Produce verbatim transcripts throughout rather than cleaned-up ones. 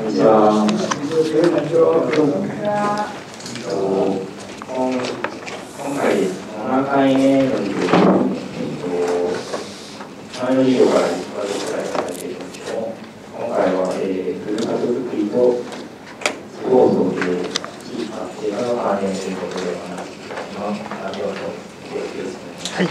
にちは。今回ななかいめの授業、前の授業からいっかげつくらいされているんですけども、今回は、えー、ふるさとづくりと地方創生、地域活性化の関連ということでお話しいただきます。ありがとうございます。はい。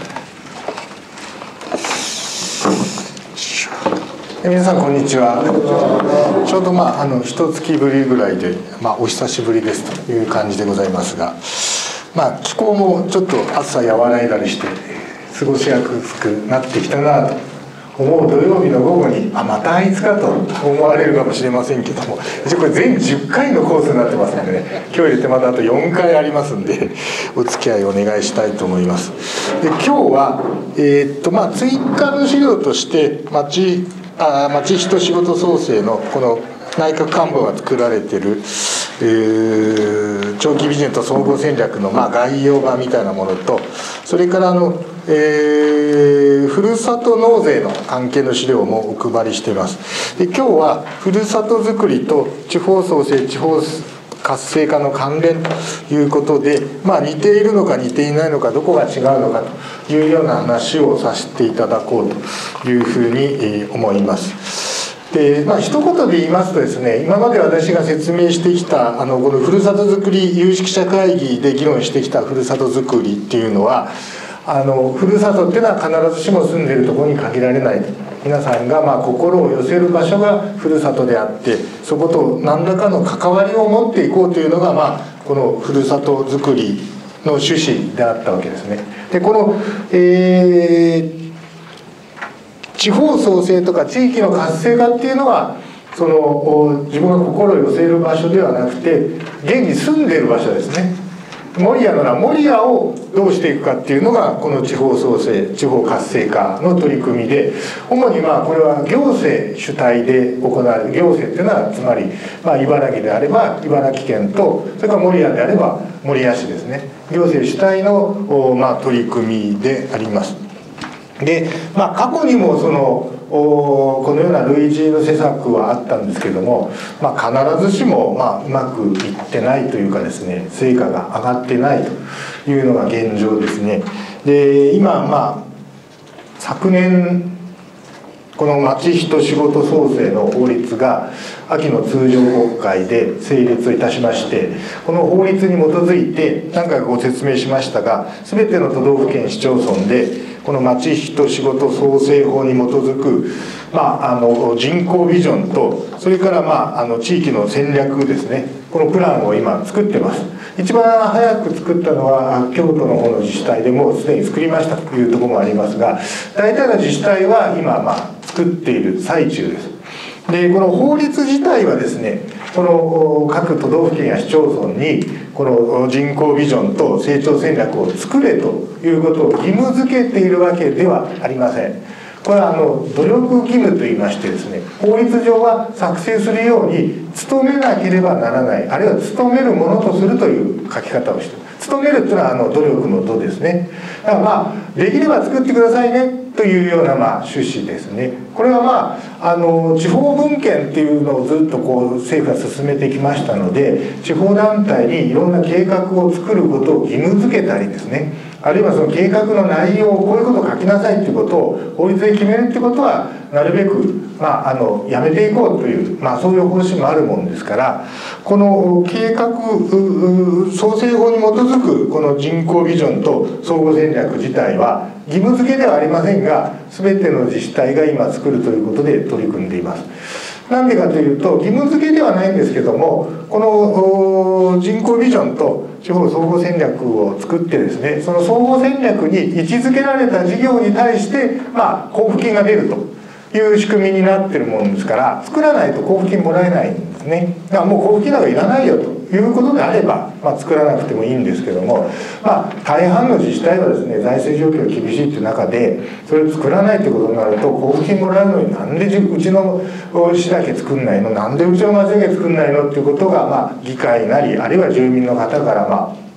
皆さんこんにちは。ちょうどまああの一月ぶりぐらいで、まあ、お久しぶりですという感じでございますが、まあ、気候もちょっと暑さ和らいだりして過ごしやすくなってきたなと思う土曜日の午後に、あまたあいつかと思われるかもしれませんけども、一応これ全じゅっかいのコースになってますのでね、今日入れてまたあとよんかいありますんでお付き合いお願いしたいと思います。で今日は、えーっとまあ、追加の資料として町あ町人仕事創生のこの内閣官房が作られている、えー、長期ビジネスと総合戦略のまあ概要版みたいなものと、それからあの、えー、ふるさと納税の関係の資料もお配りしています。で今日はふるさとづくりと地方創生地方活性化の関連ということで、まあ、似ているのか似ていないのか、どこが違うのかというような話をさせていただこうというふうに思います。で、まあ一言で言いますとですね、今まで私が説明してきたあのこのふるさとづくり有識者会議で議論してきたふるさとづくりっていうのは、あのふるさとっていうのは必ずしも住んでいるところに限られないと。皆さんがまあ心を寄せる場所がふるさとであって、そこと何らかの関わりを持っていこうというのが、まあこのふるさとづくりの趣旨であったわけですね。でこの、えー、地方創生とか地域の活性化っていうのは、その自分が心を寄せる場所ではなくて、現に住んでいる場所ですね。守谷なら守谷をどうしていくかっていうのがこの地方創生地方活性化の取り組みで、主にまあこれは行政主体で行われる。行政っていうのはつまりまあ茨城であれば茨城県と、それから守谷であれば守谷市ですね。行政主体のまあ取り組みであります。で、まあ、過去にもそのこのような類似の施策はあったんですけども、まあ、必ずしもまあうまくいってないというかですね、成果が上がってないというのが現状ですね。で今まあ昨年この町人仕事創生の法律が秋の通常国会で成立いたしまして、この法律に基づいて何回かご説明しましたが、全ての都道府県市町村でこの町人仕事創生法に基づく、まあ、あの人口ビジョンと、それから、まあ、あの地域の戦略ですね、このプランを今作ってます。一番早く作ったのは京都の方の自治体でもうすでに作りましたというところもありますが、大体の自治体は今まあ作っている最中です。でこの法律自体はですね、この各都道府県や市町村にこの人口ビジョンと成長戦略を作れということを義務付けているわけではありません。これはあの努力義務といいましてですね、法律上は作成するように努めなければならない、あるいは努めるものとするという書き方をしている。努めるっていうのはあの努力の努ですね。だからまあできれば作ってくださいねというようなまあ趣旨ですね。これはまああの地方分権っていうのをずっとこう政府が進めてきましたので、地方団体にいろんな計画を作ることを義務付けたりですね、あるいはその計画の内容をこういうことを書きなさいということを法律で決めるということはなるべく、まあ、あのやめていこうという、まあ、そういう方針もあるもんですから、この計画創生法に基づくこの人口ビジョンと総合戦略自体は義務付けではありませんが、全ての自治体が今作るということで取り組んでいます。なんでかというと、義務付けではないんですけども、この人口ビジョンと地方総合戦略を作ってですね、その総合戦略に位置づけられた事業に対して、まあ、交付金が出るという仕組みになってるもんですから、作らないと交付金もらえないんですね。だからもう交付金なんかいらないよということであれば、まあ、作らなくてもいいんですけども、まあ、大半の自治体はですね、財政状況が厳しいという中でそれを作らないということになると、交付金もらえるのになんでうちの市だけ作んないの、なんでうちの町だけ作んないのっていうことが、まあ、議会なりあるいは住民の方からまあ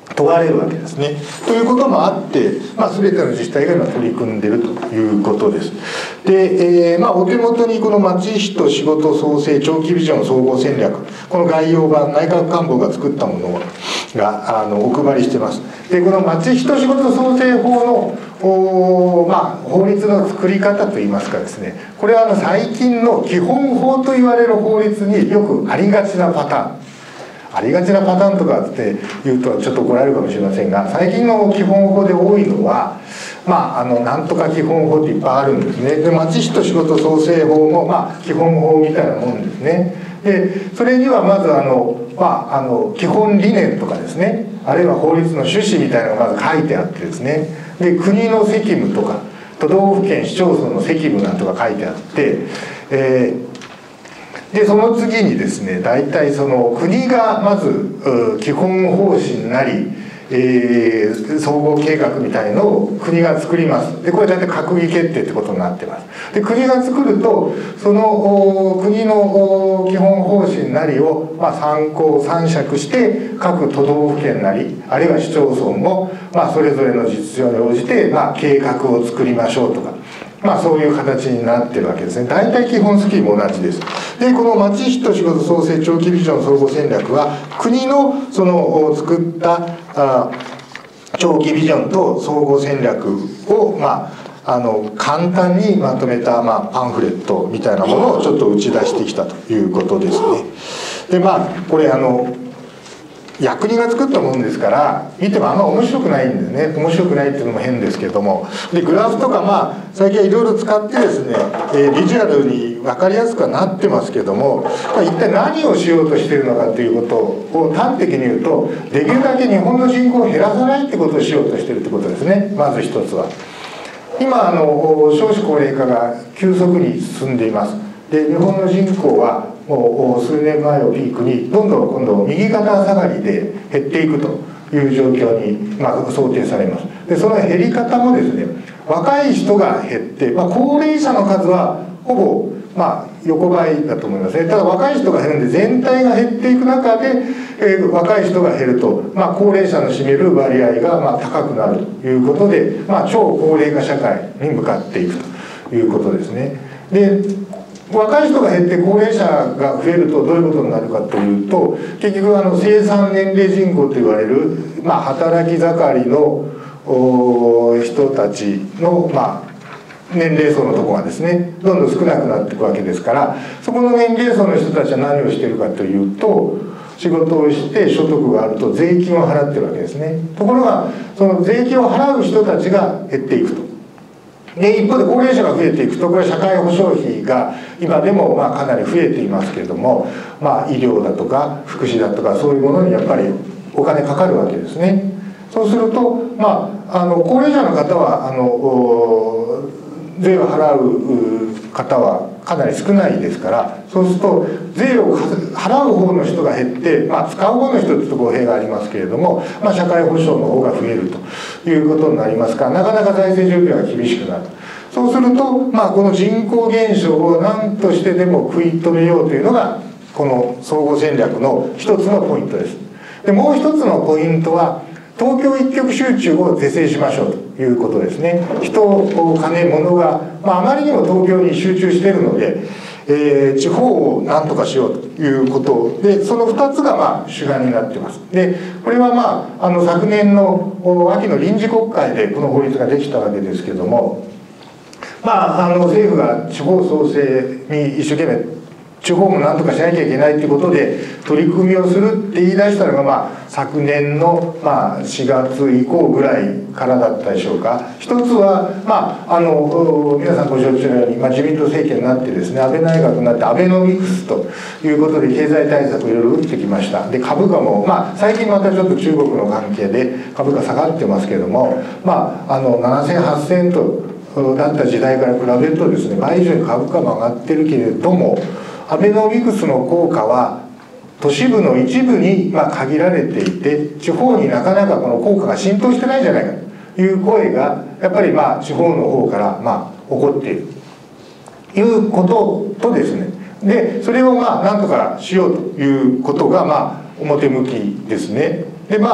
問われるわけですね。ということもあって、まあ、全ての自治体が今取り組んでいるということです。で、えーまあ、お手元にこの町市と仕事創生長期ビジョン総合戦略、この概要版、内閣官房が作ったものがあのお配りしてます。で、この町市と仕事創生法のお、まあ、法律の作り方といいますかですね、これはあの最近の基本法と言われる法律によくありがちなパターン。ありがちなパターンとかって言うとちょっと怒られるかもしれませんが、最近の基本法で多いのは、まあ、あのなんとか基本法っていっぱいあるんですね。で、町市と仕事創生法も、まあ、基本法みたいなもんですね。で、それにはまずあの、まあ、あの基本理念とかですね、あるいは法律の趣旨みたいなのがまず書いてあってですね、で、国の責務とか都道府県市町村の責務なんとか書いてあって、えーでその次にですね、大体その国がまず基本方針なり、えー、総合計画みたいのを国が作ります。でこれ大体閣議決定ってことになってます。で国が作るとその国の基本方針なりを、まあ、参考参酌して各都道府県なりあるいは市町村も、まあ、それぞれの実情に応じて、まあ、計画を作りましょうとか。まあそういう形になってるわけですね。大体基本スキーも同じです。でこの町市と仕事創生長期ビジョン総合戦略は国のその作ったあ長期ビジョンと総合戦略をまああの簡単にまとめた、まあ、パンフレットみたいなものをちょっと打ち出してきたということですね。でまあこれあの役人が作ったものですから見てもあんま面白くないんですね。面白くないっていうのも変ですけども、でグラフとかまあ最近はいろいろ使ってですね、えー、ビジュアルに分かりやすくはなってますけども、まあ、一体何をしようとしているのかということを端的に言うと、できるだけ日本の人口を減らさないってことをしようとしているってことですね。まず一つは今あの少子高齢化が急速に進んでいます。で日本の人口はもう数年前をピークにどんどん今度右肩下がりで減っていくという状況に、まあ、想定されます。でその減り方もですね、若い人が減って、まあ、高齢者の数はほぼ、まあ、横ばいだと思いますね。ただ若い人が減るんで全体が減っていく中で、えー、若い人が減ると、まあ、高齢者の占める割合がまあ高くなるということで、まあ、超高齢化社会に向かっていくということですね。で若い人が減って高齢者が増えるとどういうことになるかというと、結局あの生産年齢人口といわれる、まあ、働き盛りの人たちの、まあ、年齢層のところがですねどんどん少なくなっていくわけですから、そこの年齢層の人たちは何をしているかというと、仕事をして所得があると税金を払ってるわけですね。ところがその税金を払う人たちが減っていくと。で一方で高齢者が増えていくと、これは社会保障費が今でもまあかなり増えていますけれども、まあ、医療だとか福祉だとかそういうものにやっぱりお金かかるわけですね。そうすると、まあ、あの高齢者の方はあの税を払う方はかなり少ないですから、そうすると税を払う方の人が減って、まあ、使う方の人ってと語弊がありますけれども、まあ、社会保障の方が増えるということになりますから、なかなか財政状況が厳しくなる。そうすると、まあ、この人口減少を何としてでも食い止めようというのがこの総合戦略の一つのポイントです。でもう一つのポイントは東京一極集中を是正しましょうということですね。人、金、物が、まあ、あまりにも東京に集中しているので、えー、地方を何とかしようということで、そのふたつがまあ主眼になっています。でこれはまああの昨年の秋の臨時国会でこの法律ができたわけですけども、まあ、あの政府が地方創生に一生懸命地方も何とかしなきゃいけないということで取り組みをするって言い出したのが、まあ、昨年の、まあ、しがつ以降ぐらいからだったでしょうか。一つは、まあ、あの皆さんご承知のように、まあ、自民党政権になってですね、安倍内閣になってアベノミクスということで経済対策をいろいろ打ってきました。で株価も、まあ、最近またちょっと中国の関係で株価下がってますけれども、まあ、あのななせんはっせんとだった時代から比べるとですね、倍以上に株価も上がってるけれども、アベノミクスの効果は都市部の一部にまあ限られていて、地方になかなかこの効果が浸透してないんじゃないかという声がやっぱりまあ地方の方からまあ起こっているということとですね、でそれをまあなんとかしようということがまあ表向きですね。でまあ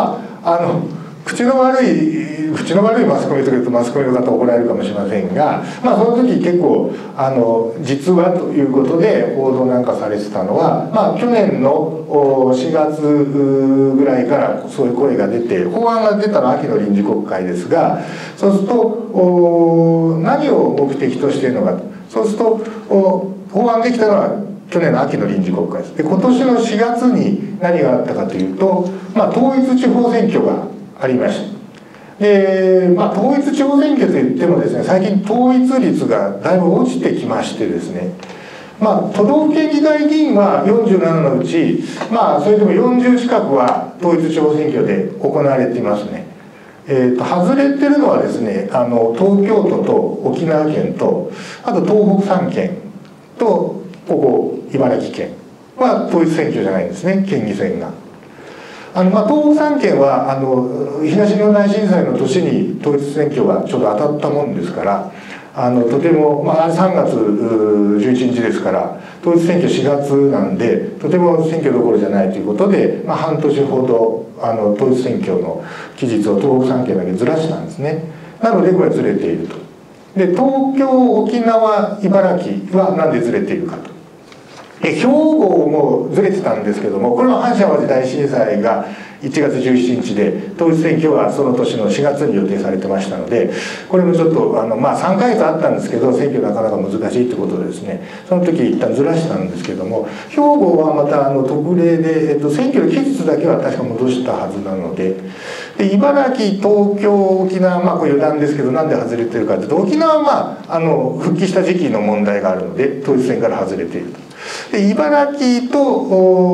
あの口の悪い口の悪いマスコミというとマスコミの方怒られるかもしれませんが、まあ、その時結構あの実はということで報道なんかされてたのは、まあ、去年のしがつぐらいからそういう声が出て法案が出たのは秋の臨時国会ですが、そうすると何を目的としているのか、そうすると法案できたのは去年の秋の臨時国会です。で今年のしがつに何があったかというと、まあ、統一地方選挙がありました。で、まあ、統一地方選挙といってもですね、最近統一率がだいぶ落ちてきましてですね、まあ、都道府県議会議員はよんじゅうななのうち、まあ、それでもよんじゅう近くは統一地方選挙で行われていますね。えー、と外れてるのはですね、あの東京都と沖縄県と、あと東北さん県とここ茨城県は統一選挙じゃないんですね、県議選が。あのまあ、東北さん県はあの東日本大震災の年に統一選挙がちょうど当たったもんですから、あのとても、まあ、さんがつじゅういちにちですから統一選挙しがつなんでとても選挙どころじゃないということで、まあ、半年ほどあの統一選挙の期日を東北さん県だけずらしたんですね。なのでこれずれていると。で東京沖縄茨城はなんでずれているかと。兵庫もずれてたんですけども、これは阪神・淡路大震災がいちがつじゅうしちにちで統一選挙はその年のしがつに予定されてましたので、これもちょっとあの、まあ、さんかげつあったんですけど選挙なかなか難しいということでですね、その時一旦ずらしたんですけども、兵庫はまたあの特例で、えっと、選挙の期日だけは確か戻したはずなので、で茨城東京沖縄、まあこれ余談ですけどなんで外れてるかというと、沖縄は、まあ、あの復帰した時期の問題があるので統一選から外れていると。で茨城と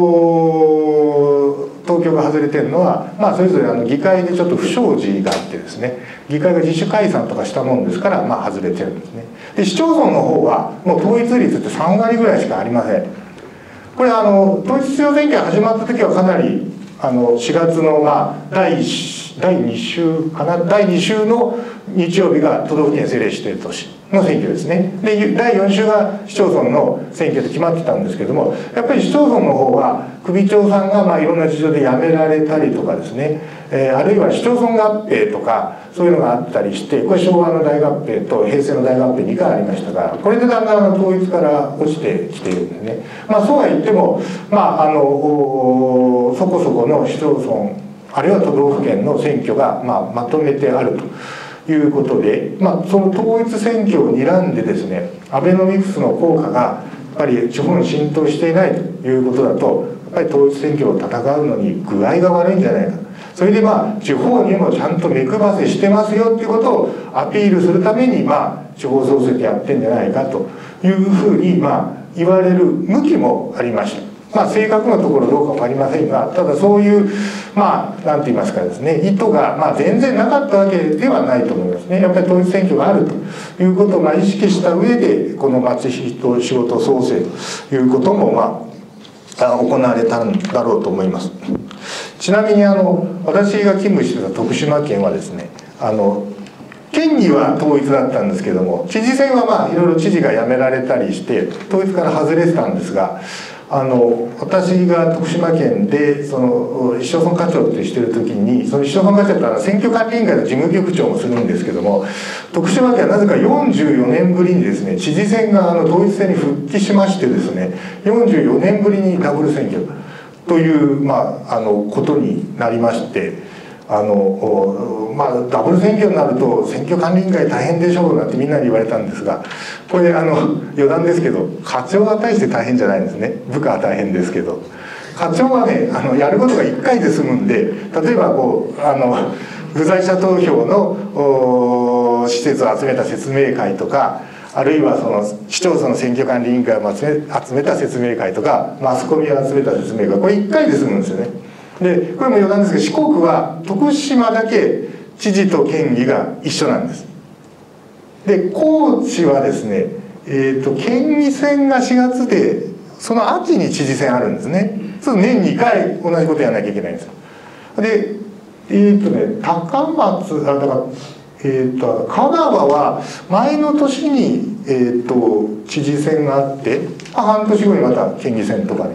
東京が外れてるのは、まあ、それぞれあの議会でちょっと不祥事があってですね、議会が自主解散とかしたもんですから、まあ、外れてるんですね。で市町村の方はもう統一率ってさんわりぐらいしかありません。これあの統一地方選挙が始まった時はかなりあのしがつの、まあ、第に週かなだいに週の日曜日が都道府県政令指定都市の選挙ですね。でだいよん週が市町村の選挙で決まってたんですけども、やっぱり市町村の方は首長さんがまあいろんな事情で辞められたりとかですね、えー、あるいは市町村合併とかそういうのがあったりして、これ昭和の大合併と平成の大合併にかいありましたが、これでだんだん統一から落ちてきているんですね。まあそうは言っても、まああのそこそこの市町村あるいは都道府県の選挙が、まあ、まとめてあるということで、まあ、その統一選挙を睨んでですね、アベノミクスの効果がやっぱり地方に浸透していないということだと、やっぱり統一選挙を戦うのに具合が悪いんじゃないか、それでまあ地方にもちゃんと目配せしてますよっていうことをアピールするために、まあ地方創生ってやってんじゃないかというふうにまあ言われる向きもありました。まあ、正確なところどうか分かりませんが、ただそういうまあ何て言いますかですね、意図がまあ全然なかったわけではないと思いますね。やっぱり統一選挙があるということをまあ意識した上でこの町人仕事創生ということもまあ行われたんだろうと思います。ちなみにあの私が勤務してた徳島県はですね、あの県議は統一だったんですけども、知事選はまあいろいろ知事が辞められたりして統一から外れてたんですが、あの私が徳島県でその市町村課長ってしてる時に、その市町村課長ってあの選挙管理委員会の事務局長もするんですけども、徳島県はなぜかよんじゅうよねんぶりにですね知事選があの統一選に復帰しましてですね、よんじゅうよねんぶりにダブル選挙という、まあ、あのことになりまして、あのまあ、ダブル選挙になると選挙管理委員会大変でしょうなんてみんなに言われたんですが、これあの余談ですけど課長は大して大変じゃないんですね。部下は大変ですけど、課長はねあのやることがいっかいで済むんで、例えばこうあの不在者投票の施設を集めた説明会とか、あるいはその市町村の選挙管理委員会を集め集めた説明会とか、マスコミを集めた説明会、これいっかいで済むんですよね。でこれも余談ですけど、四国は徳島だけ知事と県議が一緒なんです。で高知はですね、えー、と県議選がしがつでその秋に知事選あるんですね。そう年にかい同じことやらなきゃいけないんですよ。でえっ、ー、とね高松あだからえー、と香川は前の年に、えー、と知事選があって、半年後にまた県議選とかに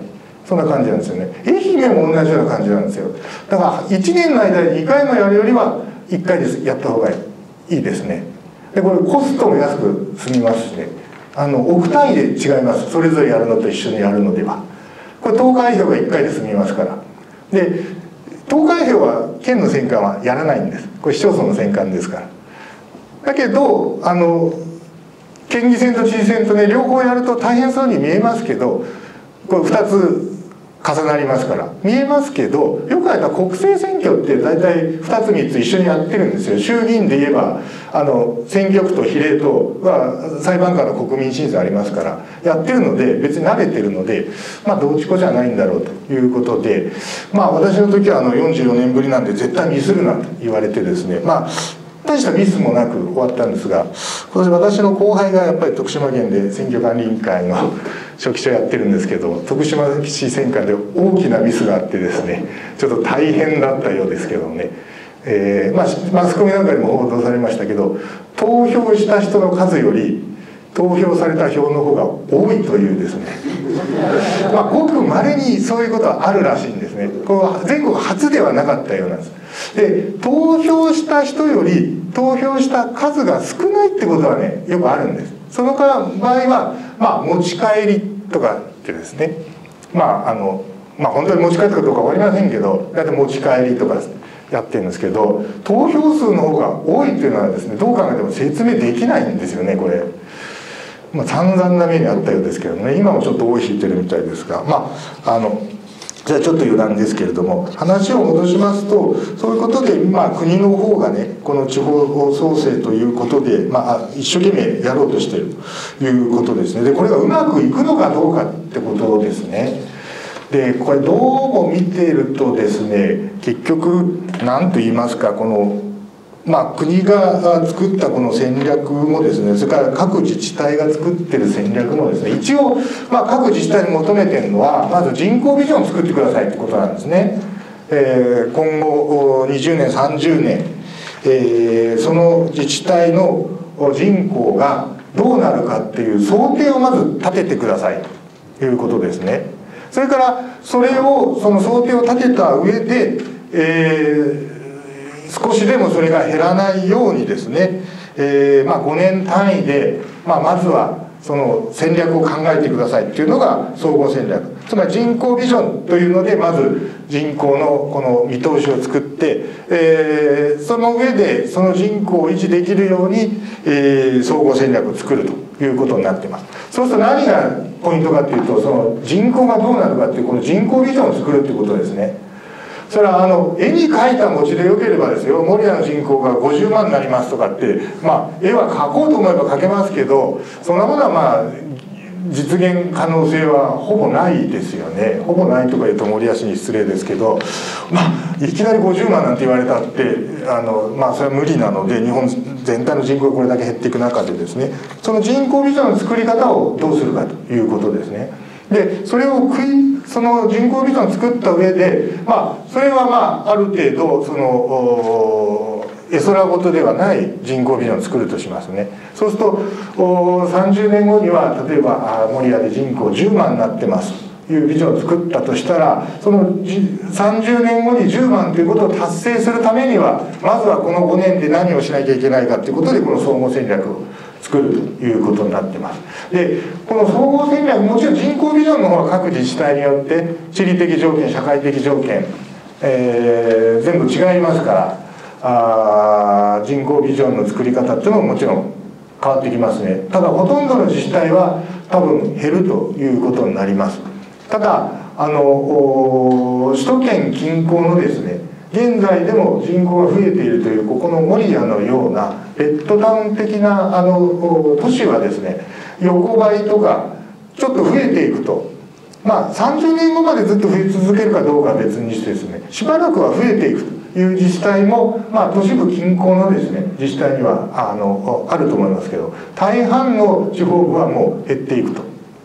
そんな感じなんですよね。愛媛も同じような感じなんですよ。だからいちねんの間ににかいもやるよりはいっかいですやった方がいいですね。でこれコストも安く済みますしね、あの億単位で違います。それぞれやるのと一緒にやるのではこれ投開票がいっかいで済みますから。で投開票は県の選管はやらないんです。これ市町村の選管ですから。だけどあの県議選と知事選とね両方やると大変そうに見えますけど、これふたつ重なりますから見えますけど、よくあった国政選挙って大体ふたつみっつ一緒にやってるんですよ。衆議院で言えばあの選挙区と比例とは裁判官の国民審査ありますからやってるので、別に慣れてるので、まあどっちこじゃないんだろうということで、まあ私の時はあのよんじゅうよねんぶりなんで絶対ミスるなと言われてですね、まあ大したミスもなく終わったんですが、今年私の後輩がやっぱり徳島県で選挙管理委員会の書記長やってるんですけど、徳島市選管で大きなミスがあってですね、ちょっと大変だったようですけどね、えーまあ、マスコミなんかにも報道されましたけど、投票した人の数より投票された票の方が多いというですねまあごくまれにそういうことはあるらしいんですね。こう全国初ではなかったようなんです。で投票した人より投票した数が少ないってことはねよくあるんです。その場合は、まあ、持ち帰りとかってですね、まああのまあ本当に持ち帰ったかどうか分かりませんけど、だいたい持ち帰りとかやってるんですけど、投票数の方が多いっていうのはですねどう考えても説明できないんですよねこれ。まあ、散々な目にあったようですけどね、今もちょっと尾を引いてるみたいですが、まああのじゃあちょっと余談ですけれども、話を戻しますと、そういうことで、まあ、国の方がねこの地方創生ということで、まあ、一生懸命やろうとしているということですね。でこれがうまくいくのかどうかってことですね。でこれどうも見ているとですね、結局何と言いますか、このまあ、国が作ったこの戦略もですね、それから各自治体が作ってる戦略もですね、一応、まあ、各自治体に求めてるのはまず人口ビジョンを作ってくださいってことなんですね。えー、今後にじゅうねんさんじゅうねん、えー、その自治体の人口がどうなるかっていう想定をまず立ててくださいということですね。それからそれをその想定を立てた上で、えー少しでもそれが減らないようにですね、えーまあ、ごねん単位で、まあ、まずはその戦略を考えてくださいっていうのが総合戦略。つまり人口ビジョンというのでまず人口のこの見通しを作って、えー、その上でその人口を維持できるように、えー、総合戦略を作るということになっています。そうすると何がポイントかっていうと、その人口がどうなるかっていうこの人口ビジョンを作るっていうことですね。それはあの絵に描いた餅でよければですよ、守谷の人口がごじゅうまんになりますとかって、まあ絵は描こうと思えば描けますけど、そんなものはまあ実現可能性はほぼないですよね。ほぼないとか言うと守谷市に失礼ですけど、まあいきなりごじゅうまんなんて言われたってあのまあそれは無理なので、日本全体の人口がこれだけ減っていく中でですね、その人口ビジョンの作り方をどうするかということですね。でそれを食いその人口ビジョンを作った上で、まあそれはまあある程度その絵空事ではない人口ビジョンを作るとしますね。そうするとさんじゅうねんごには例えば守谷で人口じゅうまんになってますというビジョンを作ったとしたら、そのさんじゅうねんごにじゅうまんということを達成するためにはまずはこのごねんで何をしなきゃいけないかということで、この総合戦略を作るということになってます。でこの総合戦略、もちろん人口ビジョンの方は各自治体によって地理的条件、社会的条件、えー、全部違いますから、あ人口ビジョンの作り方っていうのももちろん変わってきますね。ただほとんどの自治体は多分減るということになります。ただあの首都圏近郊のですね、現在でも人口が増えているというここの守谷のようなベッドタウン的なあの都市はですね、横ばいとかちょっと増えていくと、まあさんじゅうねんごまでずっと増え続けるかどうかは別にしてですね、しばらくは増えていくという自治体も、まあ、都市部近郊のですね自治体にはあのあると思いますけど、大半の地方部はもう減っていくと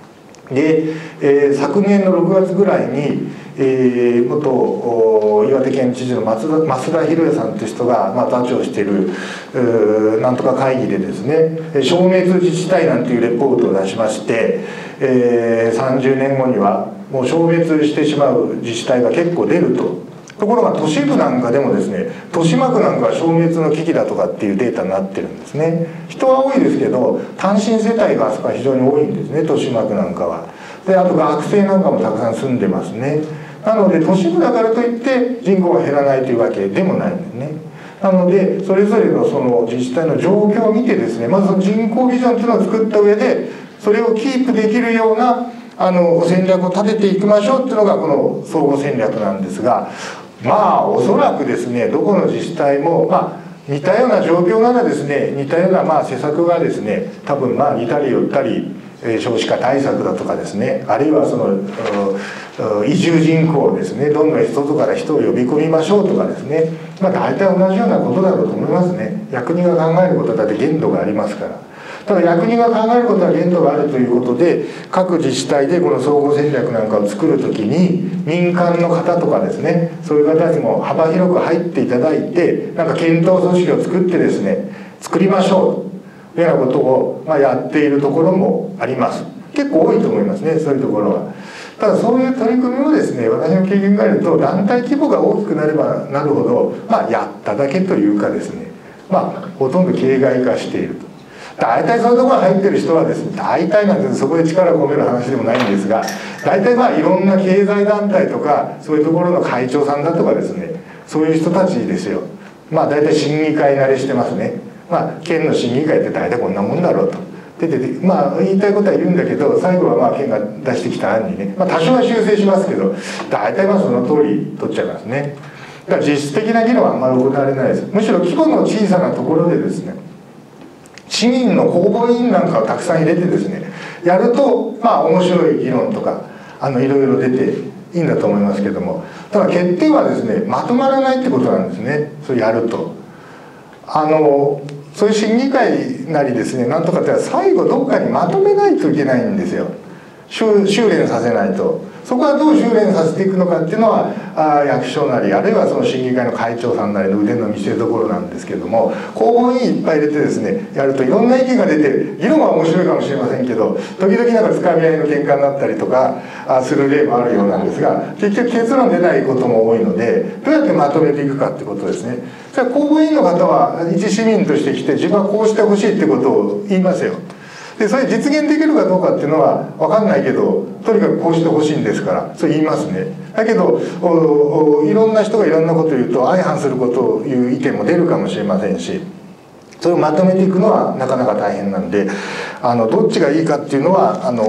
で、えー、昨年のろくがつぐらいに、えー、元岩手県知事の松田増田博也さんという人が、まあ、座長しているなんとか会議でですね、消滅自治体なんていうレポートを出しまして、えー、さんじゅうねんごにはもう消滅してしまう自治体が結構出ると。ところが都市部なんかでもですね、豊島区なんかは消滅の危機だとかっていうデータになってるんですね。人は多いですけど単身世帯があそこは非常に多いんですね、豊島区なんかは。であと学生なんかもたくさん住んでますね。なので都市部だからといって人口が減らないというわけでもないんですね。なのでそれぞれのその自治体の状況を見てですね、まずその人口ビジョンというのを作った上でそれをキープできるようなあの戦略を立てていきましょうっていうのがこの総合戦略なんですが、まあおそらくですねどこの自治体もまあ似たような状況ならですね似たようなまあ施策がですね多分まあ似たり寄ったり少子化対策だとかですね、あるいはその移住人口をですねどんどん外から人を呼び込みましょうとかですね、まあ大体同じようなことだろうと思いますね。役人が考えることだって限度がありますから。ただ役人が考えることは限度があるということで各自治体でこの総合戦略なんかを作るときに民間の方とかですねそういう方にも幅広く入っていただいてなんか検討組織を作ってですね作りましょうというようなことをまあやっているところもあります。結構多いと思いますね、そういうところは。ただそういう取り組みもですね私の経験から言うと団体規模が大きくなればなるほどまあやっただけというかですねまあほとんど形骸化していると。大体そういうところに入ってる人はですね大体なんてそこで力を込める話でもないんですが大体まあいろんな経済団体とかそういうところの会長さんだとかですねそういう人たちですよ。まあ大体審議会慣れしてますね。まあ県の審議会って大体こんなもんだろうと。でででまあ言いたいことは言うんだけど最後はまあ県が出してきた案にね、まあ、多少は修正しますけど大体まあその通り取っちゃいますね。だから実質的な議論はあんまり行われないです。むしろ規模の小さなところでですね市民の公募委員なんかをたくさん入れてですねやるとまあ面白い議論とかあのいろいろ出ていいんだと思いますけども、ただ欠点はですねまとまらないってことなんですね。それやるとあのそういう審議会なりですねなんとかって最後どっかにまとめないといけないんですよ。修練させないと。そこはどう修練させていくのかっていうのはあ役所なりあるいはその審議会の会長さんなりの腕の見せ所なんですけども公募委員いっぱい入れてですねやるといろんな意見が出て議論は面白いかもしれませんけど時々なんかつかみ合いの喧嘩になったりとかあする例もあるようなんですが結局結論出ないことも多いのでどうやってまとめていくかってことですね。それは公募委員の方は一市民として来て自分はこうしてほしいってことを言いますよ。でそれ実現できるかどうかっていうのは分かんないけどとにかくこうしてほしいんですからそれ言いますね。だけどいろんな人がいろんなことを言うと相反することを言う意見も出るかもしれませんしそれをまとめていくのはなかなか大変なんであのどっちがいいかっていうのはあの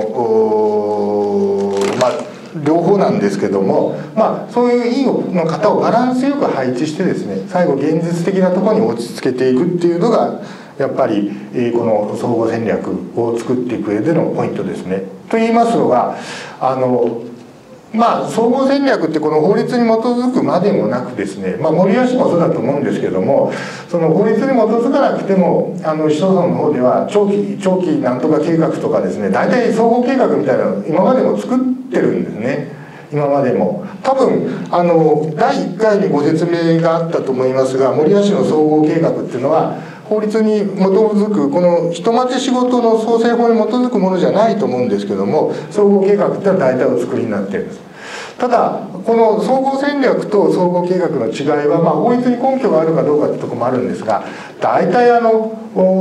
まあ両方なんですけども、まあ、そういう委員の方をバランスよく配置してですね最後現実的なところに落ち着けていくっていうのがやっぱりこの総合戦略を作っていく上でのポイントですね。と言いますのがあのまあ総合戦略ってこの法律に基づくまでもなくですね、まあ、守谷市もそうだと思うんですけどもその法律に基づかなくてもあの市町村の方では長期長期なんとか計画とかですね大体総合計画みたいなの今までも作ってるんですね。今までも多分あのだいいっかいにご説明があったと思いますが守谷市の総合計画っていうのは法律に基づくこの人待ち仕事の創生法に基づくものじゃないと思うんですけども総合計画っていうのは大体お作りになっているんです。ただこの総合戦略と総合計画の違いは、まあ、法律に根拠があるかどうかってところもあるんですが大体あの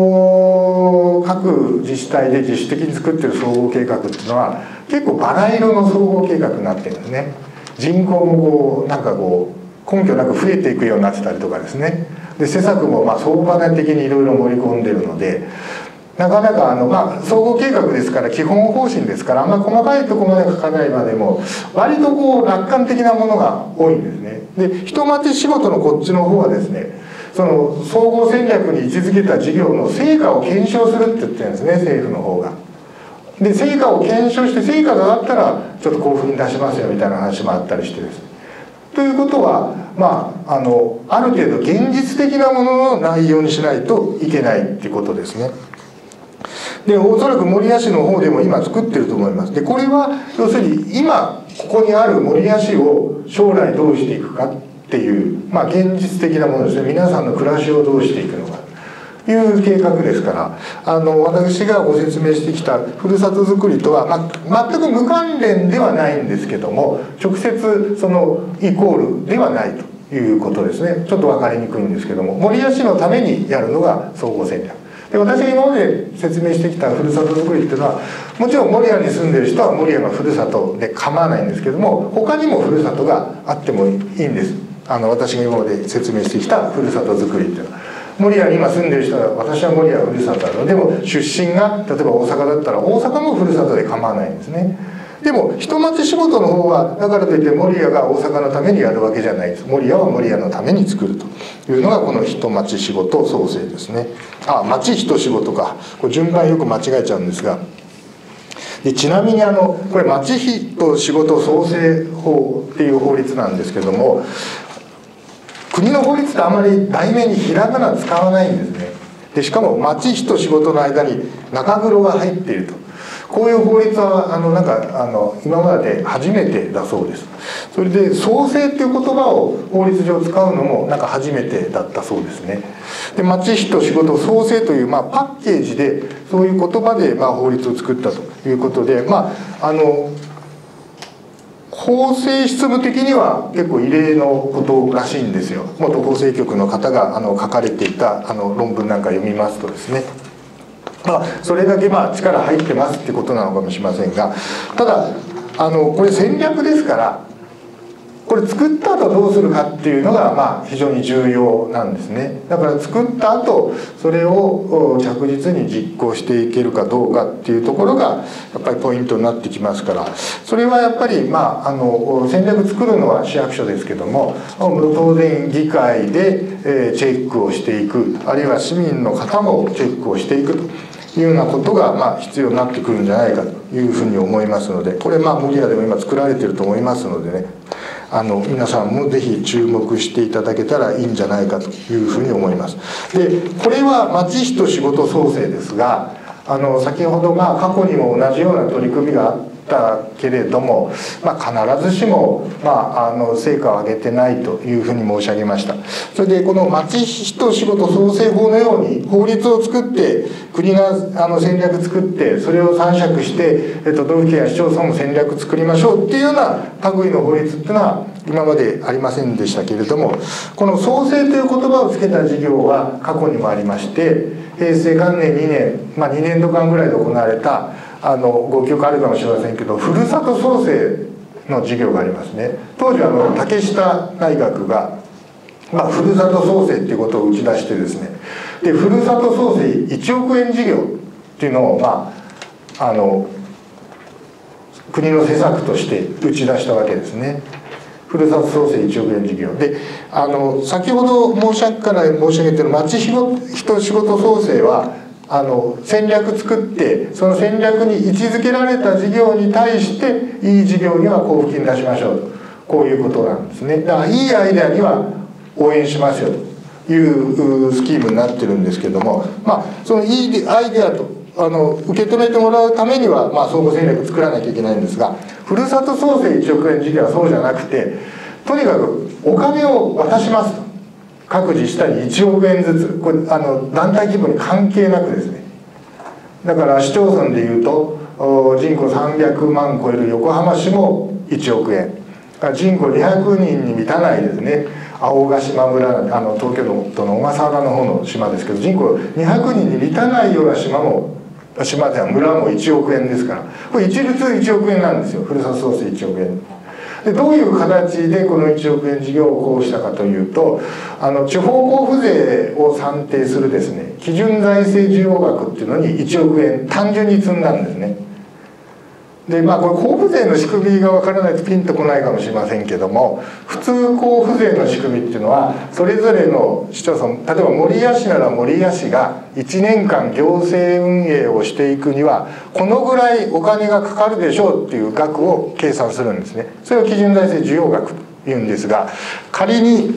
各自治体で自主的に作っている総合計画っていうのは結構バラ色の総合計画になってるんですね。人口もこうなんかこう根拠なく増えていくようになってたりとかですねで施策もまあ相場的にいろいろ盛り込んでるのでなかなかあの、まあ、総合計画ですから基本方針ですからあんまり細かいところまで書かないまでも割とこう楽観的なものが多いんですね。で人待ち仕事のこっちの方はですねその総合戦略に位置づけた事業の成果を検証するって言ってるんですね政府の方が。で成果を検証して成果があったらちょっと交付に出しますよみたいな話もあったりしてですね。ということは、まあ、あのある程度現実的なものの内容にしないといけないっていうことですね。 でおそらく守谷市の方でも今作ってると思います。でこれは要するに今ここにある守谷市を将来どうしていくかっていう、まあ、現実的なものですね。皆さんの暮らしをどうしていくのかという計画ですから、あの私がご説明してきたふるさとづくりとは、ま、全く無関連ではないんですけども、直接そのイコールではないということですね。ちょっと分かりにくいんですけども、守谷市のためにやるのが総合戦略で、私が今まで説明してきたふるさとづくりっていうのは、もちろん守谷に住んでる人は守谷がふるさとで構わないんですけども、他にもふるさとがあってもいいんです。あの私が今まで説明してきたふるさとづくりっていうのは、守谷に今住んでる人は、私は守谷はふるさとなのでも、出身が例えば大阪だったら大阪もふるさとで構わないんですね。でも一町仕事の方はだからといって守谷が大阪のためにやるわけじゃないです。守谷は守谷のために作るというのがこの一町仕事創生ですね。あ、町一仕事か、これ順番よく間違えちゃうんですが、でちなみにあのこれ町一仕事創生法っていう法律なんですけども、国の法律ってあまり題名にひらがな使わないんですね。でしかも町一仕事の間に中黒が入っていると、こういう法律はあのなんかあの今まで初めてだそうです。それで創生っていう言葉を法律上使うのもなんか初めてだったそうですね。で町一仕事創生という、まあ、パッケージでそういう言葉で、まあ、法律を作ったということで、まああの法制執務的には結構異例のことらしいんですよ。元法制局の方があの書かれていたあの論文なんか読みますとですね、まあ、それだけまあ力入ってますってことなのかもしれませんが、ただあのこれ戦略ですから、これ作った後どうするかっていうのがまあ非常に重要なんですね。だから作った後それを着実に実行していけるかどうかっていうところがやっぱりポイントになってきますから、それはやっぱりまああの戦略作るのは市役所ですけども、当然議会でチェックをしていく、あるいは市民の方もチェックをしていくというようなことがまあ必要になってくるんじゃないかというふうに思いますので、これまあ守谷でも今作られていると思いますのでね、あの皆さんもぜひ注目していただけたらいいんじゃないかというふうに思います。でこれは町一仕事創生ですが、あの先ほどまあ過去にも同じような取り組みがあったけれども、まあ、必ずしも、まあ、あの成果を上げてないというふうに申し上げました。それでこの町一仕事創生法のように法律を作って国があの戦略作ってそれを参酌して、えっと、道府県や市町村も戦略作りましょうっていうような類の法律っていうのは今までありませんでしたけれども、この創生という言葉をつけた事業は過去にもありまして、平成元年にねん、まあ、にねんどかんぐらいで行われたあのご記憶あるかもしれませんけど、ふるさと創生の事業がありますね。当時あの竹下内閣が、まあ、ふるさと創生っていうことを打ち出してですね、でふるさと創生いちおくえん事業っていうのを、まあ、あの国の施策として打ち出したわけですね。ふるさと創生いちおくえん事業で、あの先ほど申し上げから申し上げてる町一仕事創生はあの戦略作ってその戦略に位置づけられた事業に対していい事業には交付金出しましょうと、こういうことなんですね。だからいいアイデアには応援しますよというスキームになってるんですけども、まあそのいいアイデアとあの受け止めてもらうためには、まあ、総合戦略作らなきゃいけないんですが、ふるさと創生いちおくえん事業はそうじゃなくて、とにかくお金を渡しますと、各自治体にいちおくえんずつ、これあの団体規模に関係なくですね、だから市町村でいうと人口さんびゃくまん超える横浜市もいちおくえん、人口にひゃくにんに満たないですね青ヶ島村、あの東京都の小笠原の方の島ですけど、人口にひゃくにんに満たないような島も島では村もいちおくえんですから、これ一律いちおくえんなんですよ、ふるさと創生いちおくえんで。どういう形でこのいちおくえん事業をこうしたかというと、あの地方交付税を算定するですね基準財政需要額っていうのにいちおくえん単純に積んだんですね。でまあこれ交付税の仕組みが分からないとピンとこないかもしれませんけども、普通交付税の仕組みっていうのはそれぞれの市町村、例えば守谷市なら守谷市がいちねんかん行政運営をしていくにはこのぐらいお金がかかるでしょうっていう額を計算するんですね。それを基準財政需要額というんですが、仮に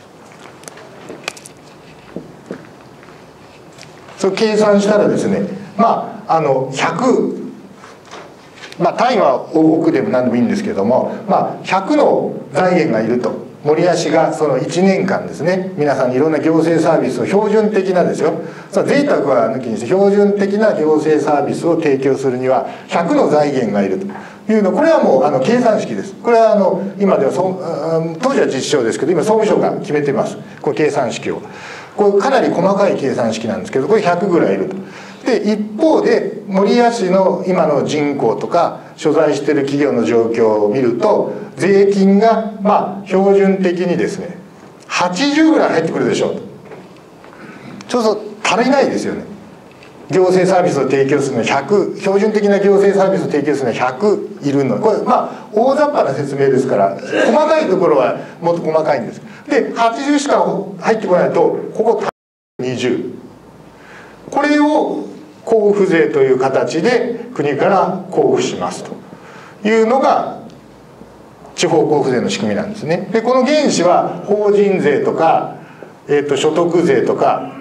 それ計算したらですね、 まああのひゃく、まあ単位は億でも何でもいいんですけども、まあひゃくの財源がいると。守谷市がそのいちねんかんですね、皆さんにいろんな行政サービスを標準的なですよ、その贅沢は抜きにして標準的な行政サービスを提供するにはひゃくの財源がいるというの、これはもうあの計算式です。これはあの今ではそ当時は実証ですけど、今総務省が決めてます、この計算式を。これかなり細かい計算式なんですけど、これひゃくぐらいいると。で一方で守谷市の今の人口とか所在している企業の状況を見ると、税金がまあ標準的にですねはちじゅうぐらい入ってくるでしょうと。そうすると足りないですよね。行政サービスを提供するのにひゃく、標準的な行政サービスを提供するのにひゃくいるの、これまあ大雑把な説明ですから、細かいところはもっと細かいんです。ではちじゅうしか入ってこないと、ここにじゅう、これを交付税という形で国から交付しますというのが地方交付税の仕組みなんですね。でこの原資は法人税とか、えー、と所得税とか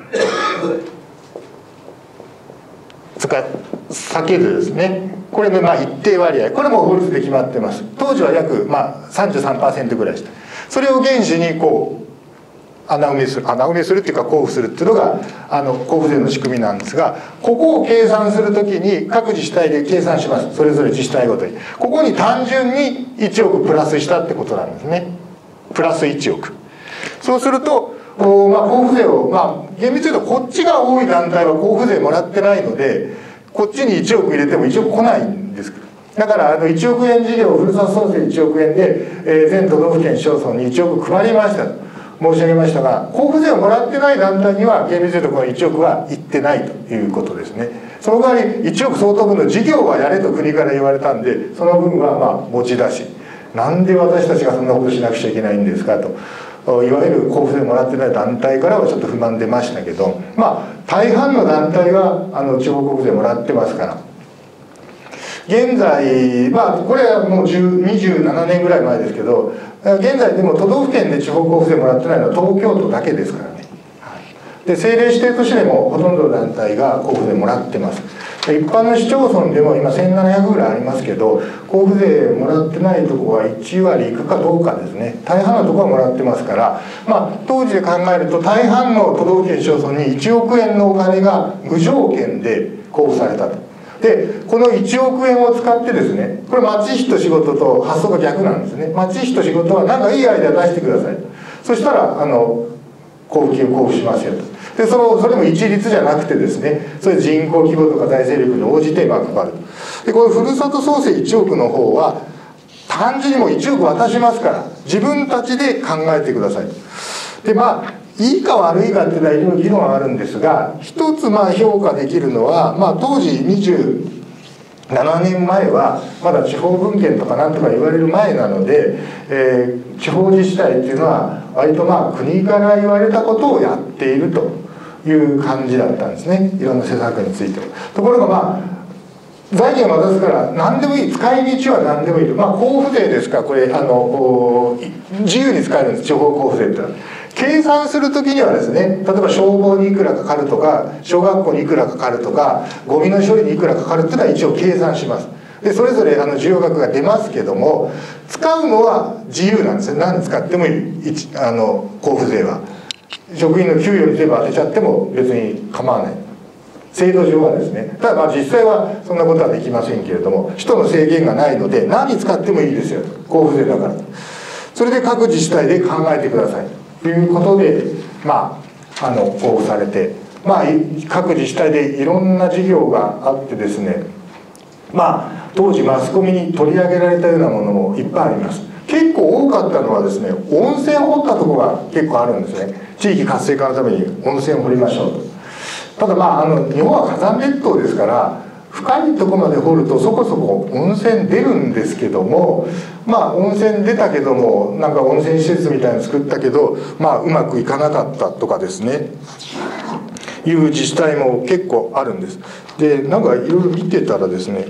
それから酒税ですね、これのまあ一定割合、これも法律で決まってます。当時は約まあ さんじゅうさんパーセント ぐらいでした。それを原資にこう穴埋めする穴埋めするっていうか交付するっていうのがあの交付税の仕組みなんですが、ここを計算するときに各自治体で計算します。それぞれ自治体ごとにここに単純にいちおくプラスしたってことなんですね。プラスいちおく。そうするとお、まあ、交付税をまあ厳密に言うとこっちが多い団体は交付税もらってないので、こっちにいちおく入れてもいちおく来ないんです。だからあのいちおくえん事業、ふるさと創生いちおくえんで、えー、全都道府県市町村にいちおく配りましたと申し上げましたが、交付税をもらってない団体には厳密に言うとこのいちおくはいってないということですね。その代わりいちおく相当分の事業はやれと国から言われたんで、その分はまあ持ち出し、なんで私たちがそんなことしなくちゃいけないんですかと、いわゆる交付税もらってない団体からはちょっと不満出ましたけど、まあ大半の団体はあの地方交付税もらってますから。現在まあこれはもうにじゅうななねんぐらい前ですけど、現在でも都道府県で地方交付税もらってないのは東京都だけですからね。で政令指定都市でもほとんどの団体が交付税もらってます。一般の市町村でも今せんななひゃくぐらいありますけど、交付税もらってないとこはいちわりいくかどうかですね。大半のところはもらってますから、まあ当時で考えると大半の都道府県市町村にいちおくえんのお金が無条件で交付されたと。でこのいちおくえんを使ってですね、これ町費と仕事と発想が逆なんですね。町費と仕事は何かいいアイデア出してくださいと。そしたらあの交付金を交付しますよと。でそのそれも一律じゃなくてですね、それ人口規模とか財政力に応じてまあ配る。でこのふるさと創生いちおくの方は単純にもういちおく渡しますから自分たちで考えてください。でまあいいか悪いかっていうのはいろいろ議論があるんですが、一つまあ評価できるのは、まあ、当時にじゅうななねんまえはまだ地方分権とかなんとか言われる前なので、えー、地方自治体っていうのは割とまあ国から言われたことをやっているという感じだったんですね、いろんな施策については。ところがまあ財源を渡すから何でもいい、使い道は何でもいいと、まあ交付税ですからこれあの自由に使えるんです、地方交付税ってのは。計算する時にはですね、例えば消防にいくらかかるとか小学校にいくらかかるとかゴミの処理にいくらかかるっていうのは一応計算します。でそれぞれあの需要額が出ますけども、使うのは自由なんですね。何使ってもいい、あの交付税は職員の給与に全部当てちゃっても別に構わない、制度上はですね。ただまあ実際はそんなことはできませんけれども、使途の制限がないので何使ってもいいですよと、交付税だから。それで各自治体で考えてくださいということで、まあ、あの交付されて、まあ、各自治体でいろんな事業があってですね、まあ当時マスコミに取り上げられたようなものもいっぱいあります。結構多かったのはですね、温泉を掘ったところが結構あるんですね。地域活性化のために温泉を掘りましょうと。ただまああの日本は火山列島ですから、深いところまで掘るとそこそこ温泉出るんですけども、まあ温泉出たけどもなんか温泉施設みたいに作ったけど、まあうまくいかなかったとかですね、いう自治体も結構あるんです。でなんかいろいろ見てたらですね、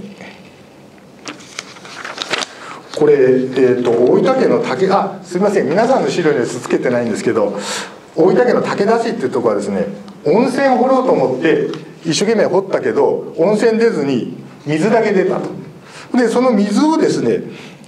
これ、えー、と大分県の竹あすみません、皆さんの資料にはつけてないんですけど、大分県の竹田市っていうところはですね、温泉を掘ろうと思って一生懸命掘ったけど温泉出ずに水だけ出たと。でその水をですね、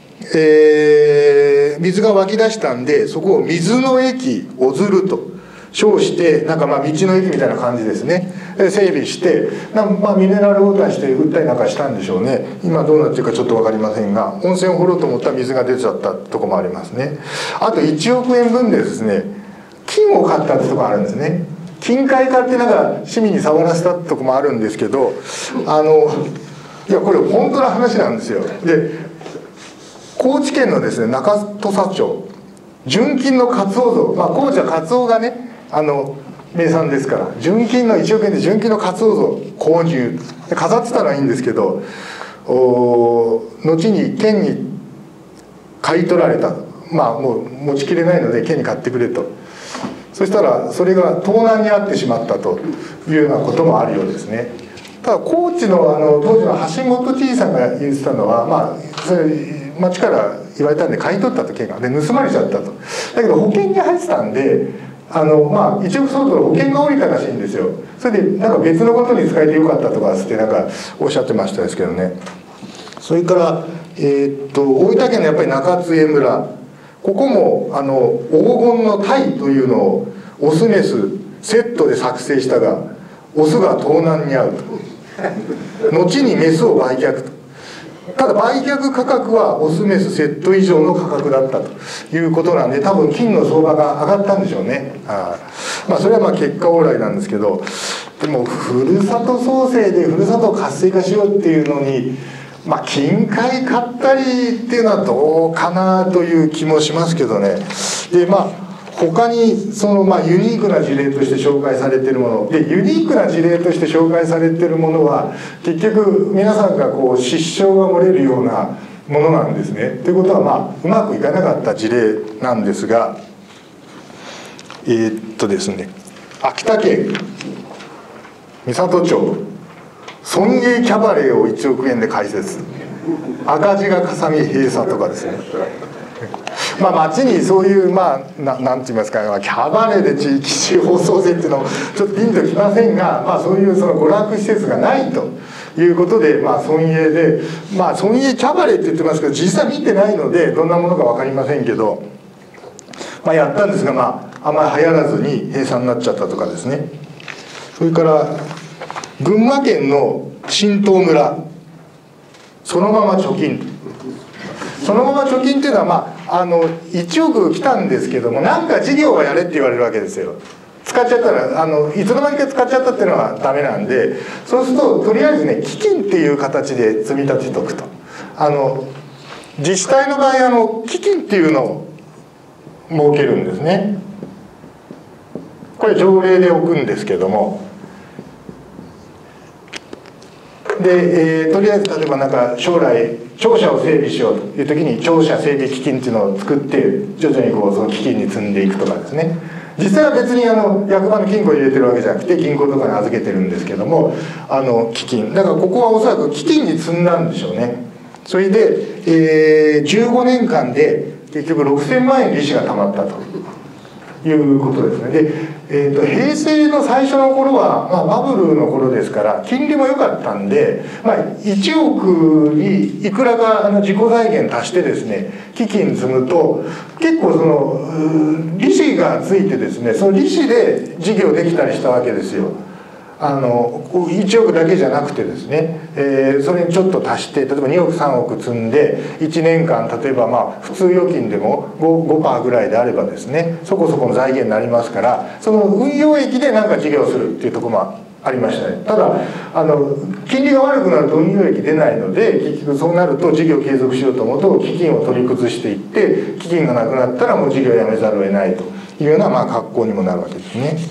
えー、水が湧き出したんで、そこを水の駅小鶴と称して、なんかまあ道の駅みたいな感じですね、整備してな、まあ、ミネラルウォーターして売ったりなんかしたんでしょうね。今どうなってるかちょっと分かりませんが、温泉を掘ろうと思ったら水が出ちゃったとこもありますね。あといちおくえんぶんでですね、金を買ったってとこあるんですね。金塊買ってなんか市民に触らせたとこもあるんですけど、あのいやこれ本当の話なんですよ。で高知県のですね中土佐町、純金のカツオ像、まあ高知はカツオがねあの名産ですから、純金のいちおくえんで純金のカツオ像購入、飾ってたのはいいんですけど、お後に県に買い取られた、まあもう持ちきれないので県に買ってくれと。そしたらそれが盗難に遭ってしまったというようなこともあるようですね。ただ高知のあの当時の橋本知事さんが言ってたのは、まあそれ町から言われたんで買い取ったと、県がで盗まれちゃったと。だけど保険に入ってたんで、あのまあいちおく相当の保険が下りたらしいんですよ。それでなんか別のことに使えてよかったとかってなんかおっしゃってましたですけどね。それからえー、っと大分県のやっぱり中津江村、ここもあの黄金の鯛というのをオスメスセットで作成したが、オスが盗難に遭うと。後にメスを売却と。ただ売却価格はオスメスセット以上の価格だったということなんで、多分金の相場が上がったんでしょうね。あまあそれはまあ結果往来なんですけど、でもふるさと創生でふるさとを活性化しようっていうのに、まあ金塊買ったりっていうのはどうかなという気もしますけどね。でまあ他にそのまあユニークな事例として紹介されているもので、ユニークな事例として紹介されているものは結局皆さんがこう失笑が漏れるようなものなんですね。ということはまあうまくいかなかった事例なんですが、えー、っとですね秋田県美郷町村営キャバレーをいちおくえんで開設、赤字がかさみ閉鎖とかですね。まあ町にそういうまあ な, なんて言いますか、キャバレーで地域地方創生っていうのもちょっとピンときませんが、まあそういうその娯楽施設がないということで、まあ村営で、まあ村営キャバレーって言ってますけど実際見てないのでどんなものか分かりませんけど、まあやったんですが、まああんまり流行らずに閉鎖になっちゃったとかですね。それから群馬県の新東村、そのまま貯金、そのまま貯金っていうのは、まあ、あのいちおく来たんですけども、なんか事業をやれって言われるわけですよ。使っちゃったらあのいつの間にか使っちゃったっていうのはダメなんで、そうするととりあえずね基金っていう形で積み立てておくと。あの自治体の場合あの基金っていうのを設けるんですね。これ条例で置くんですけども、で、えー、とりあえず例えばなんか将来庁舎を整備しようという時に庁舎整備基金っていうのを作って徐々にこうその基金に積んでいくとかですね。実際は別にあの役場の金庫に入れてるわけじゃなくて銀行とかに預けてるんですけども、あの基金だからここはおそらく基金に積んだんでしょうね。それで、えー、じゅうごねんかんで結局ろくせんまんえん利子がたまったということですね。で、えー、と平成の最初の頃は、まあ、バブルの頃ですから金利も良かったんで、まあ、いちおくにいくらかあの自己財源足してですね基金積むと結構その利子がついてですね、その利子で事業できたりしたわけですよ。あのいちおくだけじゃなくてですね、えー、それにちょっと足して例えばにおくさんおく積んでいちねんかん例えばまあ普通預金でも ごパーセント ぐらいであればですねそこそこの財源になりますから、その運用益で何か事業するっていうところもありましたね。ただあの金利が悪くなると運用益出ないので結局そうなると事業継続しようと思うと基金を取り崩していって基金がなくなったらもう事業をやめざるを得ないというようなまあ格好にもなるわけですね。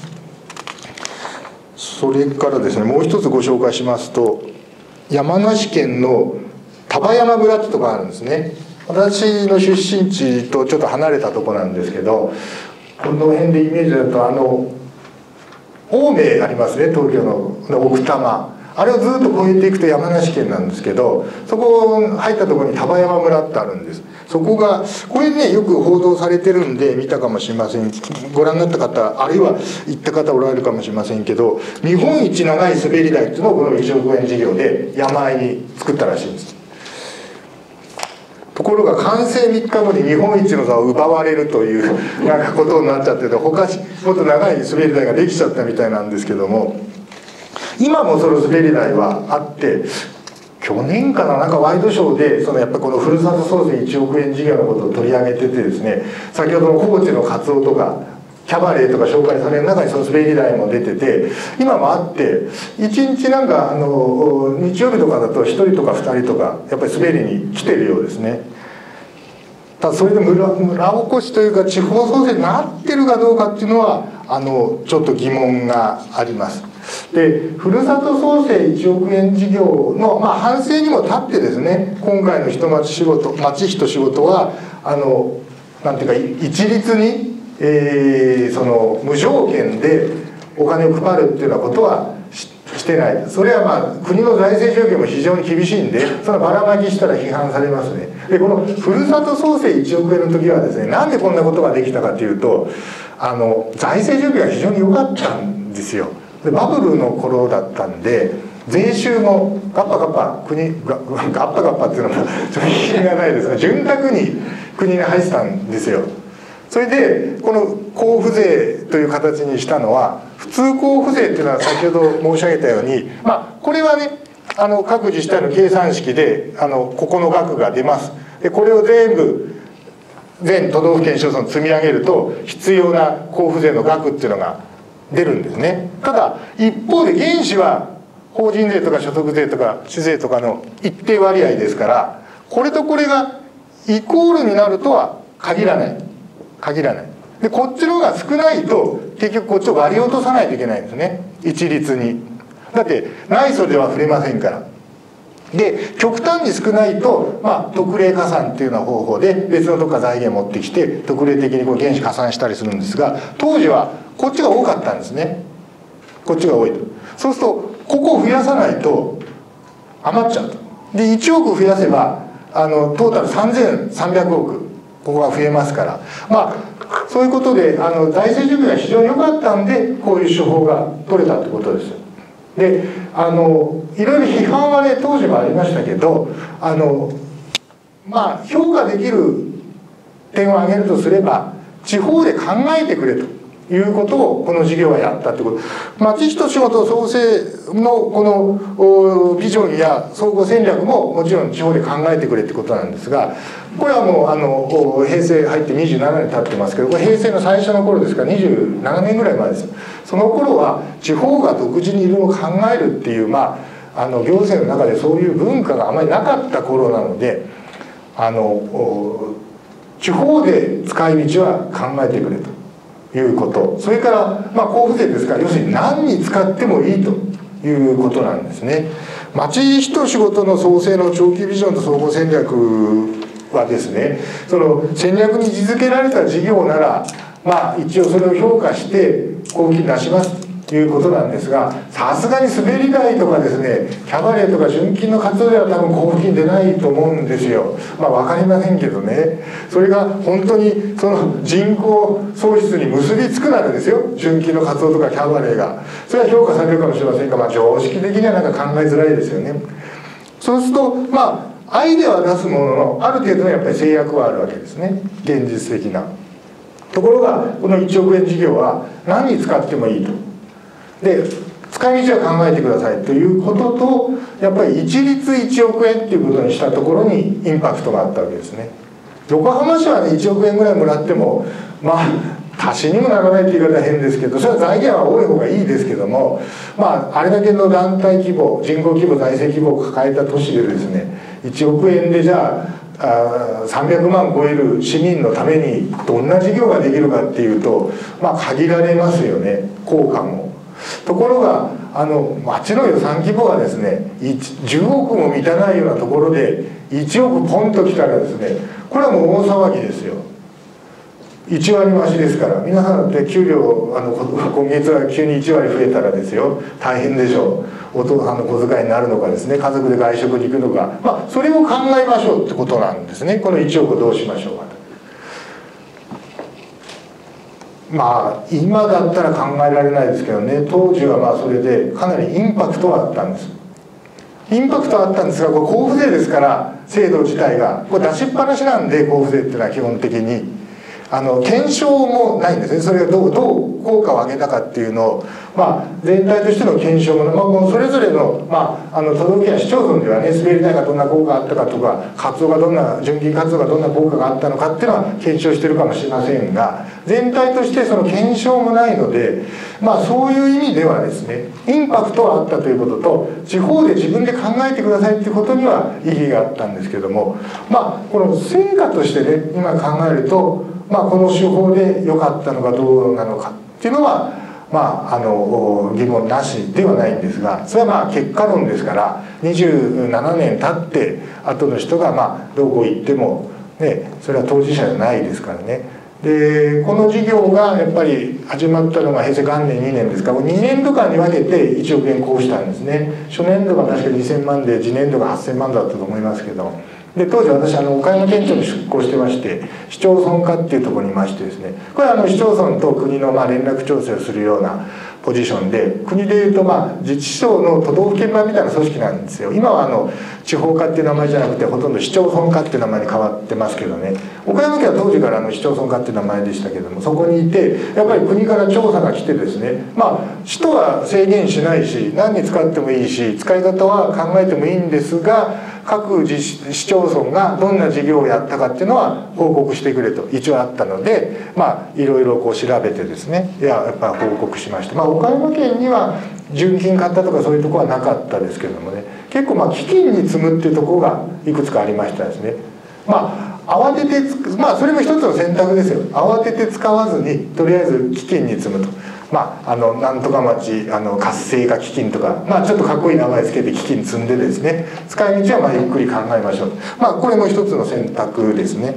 それからですねもう一つご紹介しますと、山梨県の丹波山村ってとこがあるんですね。私の出身地とちょっと離れたとこなんですけど、この辺でイメージだとあの青梅ありますね、東京の奥多摩、 あれをずっと越えていくと山梨県なんですけど、そこ入ったところに丹波山村ってあるんです。そこがこれねよく報道されてるんで見たかもしれません、ご覧になった方あるいは行った方おられるかもしれませんけど、日本一長い滑り台っていうのをこのいちおくえん事業で山あいに作ったらしいんです。ところが完成みっかごに日本一の座を奪われるというなんかことになっちゃってて、他もっと長い滑り台ができちゃったみたいなんですけども、今もその滑り台はあって、去年かな、なんかワイドショーでそのやっぱこのふるさと創生いちおくえん事業のことを取り上げててですね、先ほどの高知のカツオとかキャバレーとか紹介される中にその滑り台も出てて、今もあって、いちにちなんかあの日曜日とかだとひとりとかふたりとかやっぱり滑りに来てるようですね。ただそれで 村, 村おこしというか地方創生になってるかどうかっていうのはあのちょっと疑問があります。でふるさと創生いちおくえん事業の、まあ、反省にも立ってですね、今回の人町仕事町人仕事はあのなんていうか一律に、えー、その無条件でお金を配るっていうようなことは し, してない。それはまあ国の財政状況も非常に厳しいんで、そのばらまきしたら批判されますね。でこのふるさと創生いちおくえんの時はですね、なんでこんなことができたかというと、あの財政状況が非常に良かったんですよ。でバブルの頃だったんで税収もガッパガッパ国ガッパガッパっていうのもちょっと意味がないですが、潤沢に国に入ってたんですよ。それでこの交付税という形にしたのは、普通交付税っていうのは先ほど申し上げたように、まあこれはねあの各自治体の計算式であのここの額が出ます。でこれを全部全都道府県市町村積み上げると必要な交付税の額っていうのが出るんですね。ただ一方で原資は法人税とか所得税とか酒税とかの一定割合ですから、これとこれがイコールになるとは限らない限らないで、こっちの方が少ないと結局こっちを割り落とさないといけないんですね、一律に。だって内租では触れませんから。で極端に少ないと、まあ、特例加算っていうような方法で別のとこから財源持ってきて特例的にこう原資加算したりするんですが、当時はこっちが多かったんですね。こっちが多いと。そうするとここを増やさないと余っちゃうと。でいちおく増やせばあのトータルさんぜんさんびゃくおくここが増えますから、まあそういうことであの財政状況が非常に良かったんでこういう手法が取れたってことです。であのいろいろ批判はね当時もありましたけど、あのまあ評価できる点を挙げるとすれば、地方で考えてくれということをこの事業はやったということ。町人仕事創生のこのビジョンや総合戦略ももちろん地方で考えてくれってことなんですが、これはもうあの平成入ってにじゅうななねん経ってますけど、これ平成の最初の頃ですからにじゅうななねんぐらい前です。その頃は地方が独自にいろいろ考えるっていう、まあ、あの行政の中でそういう文化があまりなかった頃なので、あの地方で使い道は考えてくれということ、それから、まあ、交付税ですから要するに何に使ってもいいということなんですね。町人仕事の創生の長期ビジョンと総合戦略はですね、その戦略に位置づけられた事業ならまあ一応それを評価して交付金出しますということなんですが、さすがに滑り台とかですねキャバレーとか純金の活動では多分交付金出ないと思うんですよ。まあ分かりませんけどね、それが本当にその人口創出に結びつくならですよ、純金の活動とかキャバレーがそれは評価されるかもしれませんが、まあ常識的にはなんか考えづらいですよね。そうするとまあアイデアは出すもののある程度のやっぱり制約はあるわけですね、現実的な。ところがこのいちおくえん事業は何に使ってもいいと。で使い道は考えてくださいということと、やっぱり一律いちおくえんっていうことにしたところにインパクトがあったわけですね。横浜市はねいちおくえんぐらいもらってもまあ足しにもならないって言い方は変ですけど、それは財源は多い方がいいですけども、まああれだけの団体規模人口規模財政規模を抱えた都市でですねいちおくえんでじゃああさんびゃくまん超える市民のためにどんな事業ができるかっていうと、まあ限られますよね、効果も。ところがあの町の予算規模がですねじゅうおくも満たないようなところでいちおくポンときたらですね、これはもう大騒ぎですよ。いちわり増しですから、皆さんって給料あの今月は急にいちわり増えたらですよ大変でしょう。 お父さんの小遣いになるのかですね、家族で外食に行くのか、まあ、それを考えましょうってことなんですね。このいちおくをどうしましょうかと。まあ今だったら考えられないですけどね、当時はまあそれでかなりインパクトはあったんです。インパクトはあったんですが、これ交付税ですから制度自体がこれ出しっぱなしなんで、交付税っていうのは基本的にあの検証もないんですね。それがどうどう効果を上げたかっていうのを、まあ、全体としての検証も、まあ、もうそれぞれの、まあ、あの都道府県や市町村ではね、滑り台がどんな効果があったかとか、活動がどんな純金活動がどんな効果があったのかっていうのは検証してるかもしれませんが、全体としてその検証もないので、まあ、そういう意味ではですね、インパクトはあったということと、地方で自分で考えてくださいっていうことには意義があったんですけども、まあこの成果としてね、今考えると、まあ、この手法で良かったのかどうなのかっていうのは、まあ、あの疑問なしではないんですが、それはまあ結果論ですから、にじゅうななねん経って後の人がまあどこ行っても、ね、それは当事者じゃないですからね。でこの事業がやっぱり始まったのが平成元年にねんですから、にねんどかんに分けていちおくえん交付したんですね。初年度が確かにせんまんで、次年度がはっせんまんだったと思いますけど、で当時私あの岡山県庁に出向してまして、市町村課っていうところにいましてですね、これはあの市町村と国のまあ連絡調整をするようなポジションで、国でいうとまあ自治省の都道府県版みたいな組織なんですよ。今はあの地方課っていう名前じゃなくて、ほとんど市町村課っていう名前に変わってますけどね、岡山県は当時からあの市町村課っていう名前でしたけども、そこにいてやっぱり国から調査が来てですね、まあ使途は制限しないし、何に使ってもいいし、使い方は考えてもいいんですが、各自市町村がどんな事業をやったかっていうのは報告してくれと一応あったので、まあいろいろこう調べてですね、いややっぱ報告しました。まあ岡山県には純金買ったとかそういうところはなかったですけどもね、結構まあ基金に積むっていうところがいくつかありましたですね。まあ慌ててつまあそれも一つの選択ですよ。慌てて使わずにとりあえず基金に積むと。まあ、あのなんとか町あの活性化基金とか、まあ、ちょっとかっこいい名前つけて基金積んでですね、使い道はまあゆっくり考えましょう。まあこれも一つの選択ですね。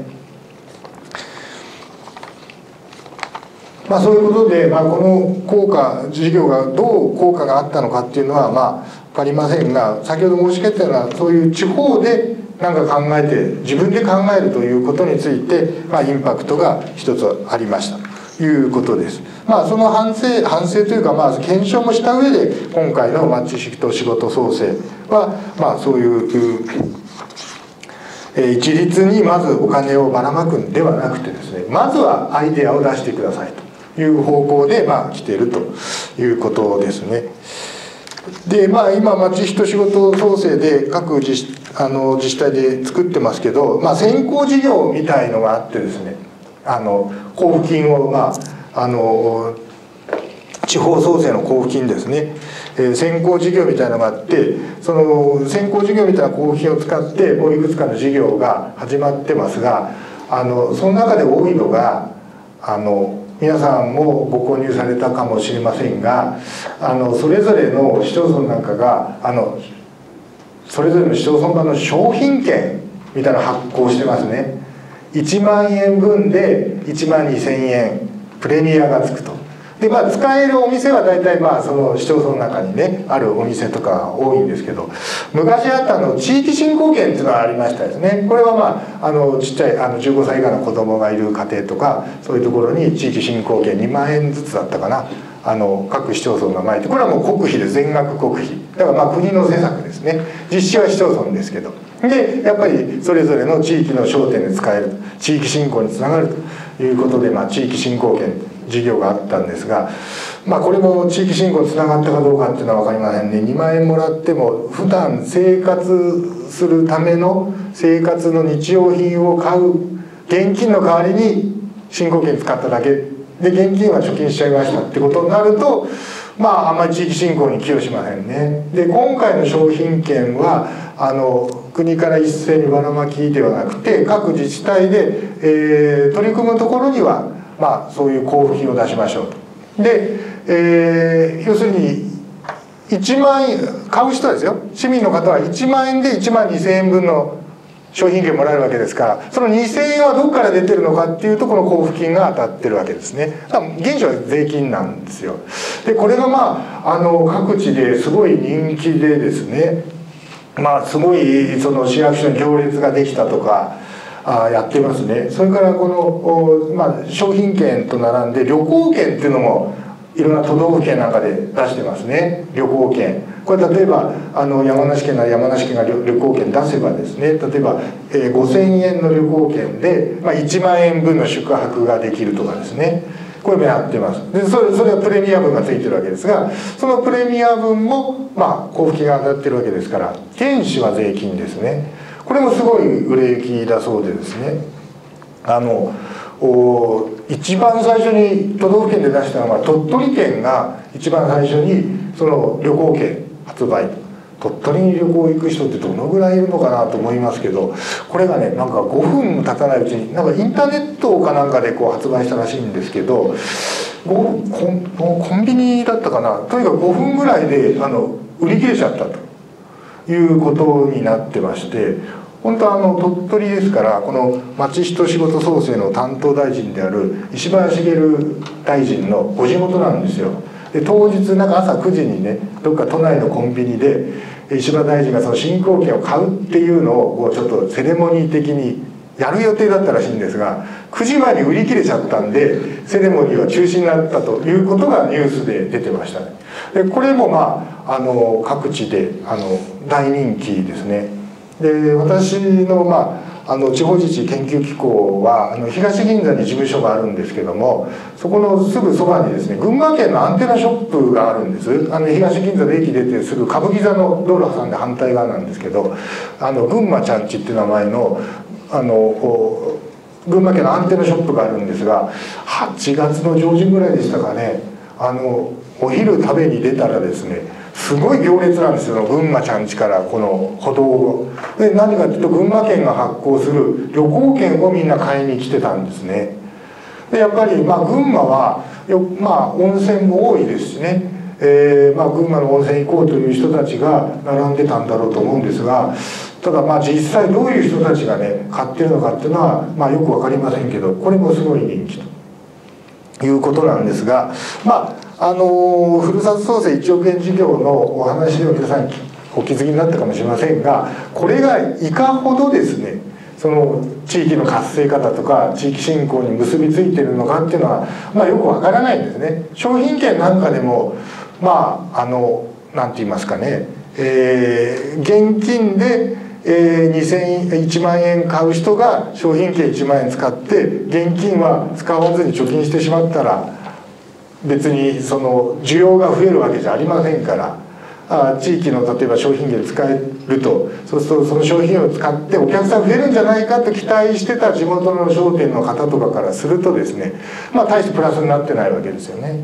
まあそういうことで、まあ、この効果事業がどう効果があったのかっていうのはまあ分かりませんが、先ほど申し上げたようなそういう地方で何か考えて自分で考えるということについて、まあ、インパクトが一つありましたということです。まあその反省反省というか、まあ検証もした上で今回のまあ知識と仕事創生はまあそういう一律にまずお金をばらまくんではなくてですね、まずはアイデアを出してくださいという方向でまあ来ているということですね。でまあ今まあ知識と仕事創生で各自治あの自治体で作ってますけど、まあ先行事業みたいのがあってですね、あの交付金をまああの地方創生の交付金ですね、えー、先行事業みたいなのがあって、その先行事業みたいな交付金を使ってもういくつかの事業が始まってますが、あのその中で多いのがあの皆さんもご購入されたかもしれませんが、あのそれぞれの市町村なんかがあのそれぞれの市町村版の商品券みたいなの発行してますね。いちまんえんぶんでいちまんにせんえんプレミアがつくと。でまあ使えるお店は大体まあその市町村の中にねあるお店とか多いんですけど、昔あったあの地域振興券っていうのがありましたですね。これはまああのちっちゃいあのじゅうごさい以下の子供がいる家庭とかそういうところに地域振興券にまんえんずつだったかな、あの各市町村がまいて、これはもう国費で全額国費だからまあ国の施策ですね。実施は市町村ですけど、でやっぱりそれぞれの地域の商店で使える、地域振興につながるということで、まあ、地域振興券事業があったんですが、まあ、これも地域振興につながったかどうかっていうのは分かりませんね。にまんえんもらっても普段生活するための生活の日用品を買う現金の代わりに振興券使っただけで現金は貯金しちゃいましたってことになると、まああんまり地域振興に寄与しませんね。で今回の商品券はあの国から一斉にばらまきではなくて、各自治体で、えー、取り組むところにはまあそういう交付金を出しましょうと。で、えー、要するにいちまんえん買う人はですよ、市民の方はいちまんえんでいちまんにせんえんぶんの商品券もらえるわけですから、そのにせんえんはどこから出てるのかっていうと、この交付金が当たってるわけですね。だから原資は税金なんですよ。でこれがまああの各地ですごい人気でですね、まあすごいその市役所に行列ができたとかあやってますね。それからこの、まあ、商品券と並んで旅行券っていうのもいろんな都道府県なんかで出してますね。旅行券、これ例えばあの山梨県なら山梨県が 旅, 旅行券出せばですね、例えば、えー、ごせんえんの旅行券で、まあ、いちまんえんぶんの宿泊ができるとかですね、これもやってます。でそれそれはプレミア分がついてるわけですが、そのプレミア分も、まあ、交付金が当たってるわけですから、原資は税金ですね。これもすごい売れ行きだそうでですね、あのお一番最初に都道府県で出したのは鳥取県が一番最初にその旅行券発売。鳥取に旅行行く人ってどのぐらいいるのかなと思いますけど、これがねなんかごふんも経たないうちになんかインターネットかなんかでこう発売したらしいんですけど、コン、コンビニだったかな、とにかくごふんぐらいであの売り切れちゃったということになってまして、本当はあの鳥取ですから、この町人仕事創生の担当大臣である石原茂大臣のご地元なんですよ。で当日なんか朝くじにね、どっか都内のコンビニで石原大臣がその振興券を買うっていうのをこうちょっとセレモニー的にやる予定だったらしいんですが、くじまえに売り切れちゃったんでセレモニーは中止になったということがニュースで出てましたね。でこれもまああの各地であの大人気ですね。で私のまああの地方自治研究機構はあの東銀座に事務所があるんですけども、そこのすぐそばにですね群馬県のアンテナショップがあるんです。あの東銀座で駅出てすぐ歌舞伎座の道路挟んで反対側なんですけど、あの群馬ちゃんちっていう名前のあのこう群馬県のアンテナショップがあるんですが、はちがつの上旬ぐらいでしたかね、あのお昼食べに出たらですねすごい行列なんですよ、群馬ちゃんちからこの歩道を。で何かというと群馬県が発行する旅行券をみんな買いに来てたんですね。でやっぱりまあ群馬はよ、まあ、温泉も多いですしね、えーまあ、群馬の温泉行こうという人たちが並んでたんだろうと思うんですが、ただまあ実際どういう人たちがね買ってるのかっていうのは、まあ、よく分かりませんけど、これもすごい人気ということなんですが、まああのふるさと創生いちおくえん事業のお話では皆さんお気づきになったかもしれませんが、これがいかほどですねその地域の活性化だとか地域振興に結びついているのかっていうのは、まあ、よくわからないんですね。商品券なんかでもまああのなんて言いますかね、えー、現金でえー、にせんえんいちまんえん買う人が商品券いちまんえん使って現金は使わずに貯金してしまったら別にその需要が増えるわけじゃありませんから、あ地域の例えば商品券使えると、そうするとその商品を使ってお客さん増えるんじゃないかと期待してた地元の商店の方とかからするとですね、まあ大してプラスになってないわけですよね。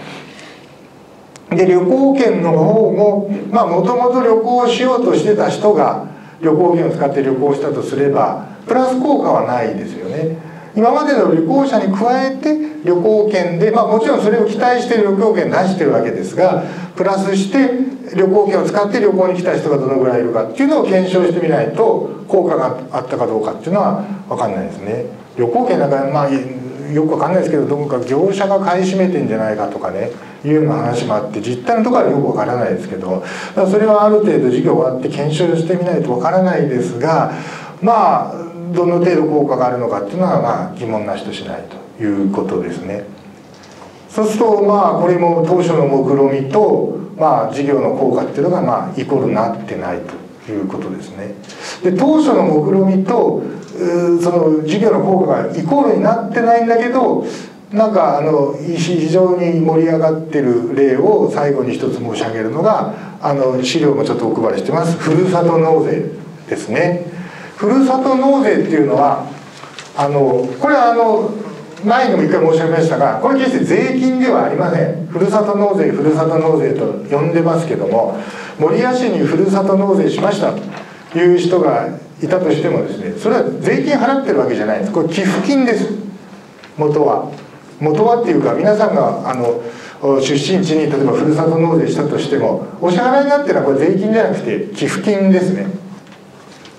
で旅行券の方もまあもともと旅行しようとしてた人が旅行券を使って旅行したとすればプラス効果はないですよね。今までの旅行者に加えて旅行券で、まあもちろんそれを期待して旅行券出してるわけですが、プラスして旅行券を使って旅行に来た人がどのぐらいいるかっていうのを検証してみないと効果があったかどうかっていうのは分かんないですね。旅行券なんかまあよく分かんないですけど、どこか業者が買い占めてんじゃないかとかねいうような話もあって、実態のところはよく分からないですけど、だからそれはある程度授業終わって検証してみないと分からないですが、まあどの程度効果があるのかっていうのはまあ疑問なしとしないということですね。そうするとまあこれも当初の目論見とまあ事業の効果っていうのがまあイコールになってないということですね。で当初の目論見とその事業の効果がイコールになってないんだけど、なんかあの非常に盛り上がってる例を最後に一つ申し上げるのが、あの資料もちょっとお配りしてますふるさと納税ですね。ふるさと納税っていうのはあのこれはあの前にも一回申し上げましたが、これ決して税金ではありません。ふるさと納税ふるさと納税と呼んでますけども、守谷市にふるさと納税しましたという人がいたとしてもですね、それは税金払ってるわけじゃないんです。これ寄付金です。元は元はっていうか、皆さんがあの出身地に例えばふるさと納税したとしてもお支払いになってるのはこれ税金じゃなくて寄付金ですね。